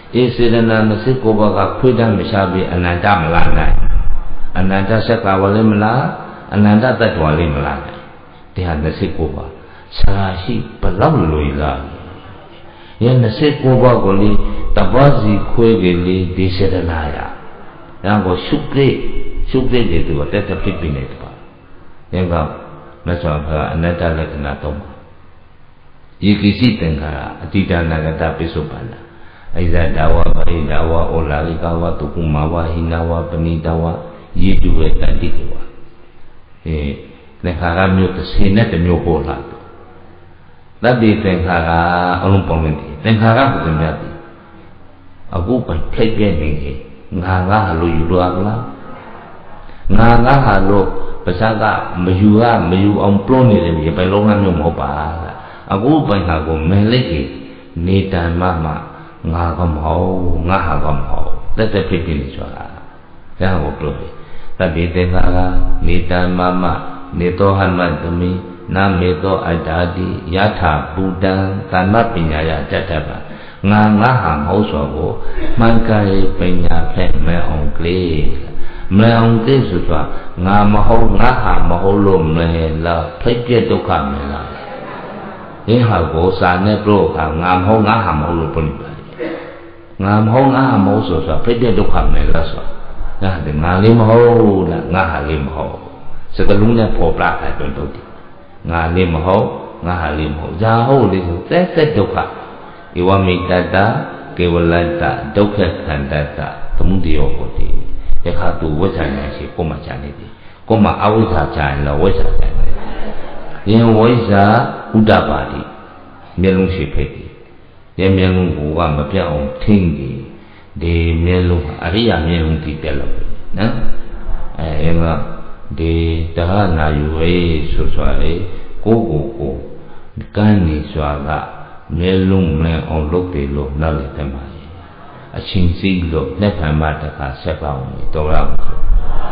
အေစေရနာနှစ်စိတ်ကိုပါကခွေးတမ်းမရှာပြီးအနန္တမလာနိုင်အနန္တဆက်ကဝလည်းမလားအနန္တတ္တဝါလည်းမလားဒီဟာနှစ်စိတ်ကိုပါစာရှိဘလောက်လွယ်လားယနှစ်စိတ်ကိုပါကိုလေတပတ်စီခွေးကလေးဒီစေရနာရဒါကိုရှုပ်ကြည့်ရှုပ်ကြည့်တယ်သူကတက်တက်ပြပြနေတယ်ပါယင်ကမဆောဘအနတ္တလက္ခဏာသုံးပါယေကိစီသင်္ခါရအတိတနာဂတပိစုပန္နအိဇဒဝပရိဒဝဩလာလိကဝတုကုမဝဟိနဝပဏိတဝယေတုဝေတတိကေဝအဲသင်္ခါရမျိုးတစ်ဆယ်နဲ့တစ်မျိုးပေါ်လာတယ်တတ္တိသင်္ခါရအလုံးပေါင်းနေတယ်သင်္ခါရကိုသင်များတယ်အခုပိုင်ဖိတ်ပြနေတယ်ငါငါဟာလို့ယူရလားငါငါဟာလို့ပါဇက်ကမယူရမယူအောင်ပလုံးနေတယ်ဒီပိုင်လုံးမျိုးမဟုတ်ပါအခုပိုင်ဟာကိုမင်းလိုက်ကြီးနေတန်မမငါကမဟုတ်ငါဟာကမဟုတ်တက်တက်ဖြစ်ဖြစ်နေဆိုတာဒါကိုပြောတယ်တတိတေခါကနေတန်မမနေတောဟမတမိနာမေတောအတ္တာတိယထာဘူတံသမ္မပညာယတတ္တပငါငါဟာမဟုတ်ဆိုကိုမှန်ကန်ပညာဖြင့်မဲအောင်ကလေးမဲအောင်ကလေးဆိုတော့ငါမဟုတ်ငါဟာမဟုတ်လို့မဲလားဖိတ်ပြဒုက္ခမဲလားဒီဟာကိုစာနဲ့ပြောခါငါမဟုတ်ငါဟာမဟုတ်လို့ပြောနေပါငါမဟုတ်ငါဟာမဟုတ်ဆိုတော့ဖိတ်ပြဒုက္ခမဲလားဆိုဒါကငါလေးမဟုတ်လားငါဟာလေးမဟုတ်စကလုံးနဲ့ပေါ်ပြတာတွင်တော့ငါလေးမဟုတ်ငါဟာလေးမဟုတ်ဇာဟုတ်လေးဆိုသက်သက်ဒုက္ခဧဝမိတတကေဝလတ္တဒုက္ခခန္တတသမုဒယောဟောတိယခတုဝိဇ္ဇာဉာဏ်ရှိကိုမှချာနေတယ်ကိုမှအဝိဇ္ဇာချာရင်တော့ဝိဇ္ဇာချာနေတယ်ယင်ဝိဇ္ဇာဥဒ္ဒပါတိမျက်လုံးရှိဖိတ်တယ်ယင်မျက်လုံးကမပြောင်းအောင်ထင်းတယ်ဒီမျက်လုံးအရိယာမျက်လုံးကြည့်ပြလို့နော်အဲအဲ့တော့ဒီတဟနာယူရေးဆိုဆိုလေကိုကိုကိုကန်းနေစွာကမျက်လုံးမလဲအောင်လုပ်တယ်လို့နောက်လည်းတမန်အချင်းစီလို့လက်ဖန်မတခါဆက်ပါအောင်တော်ရအောင်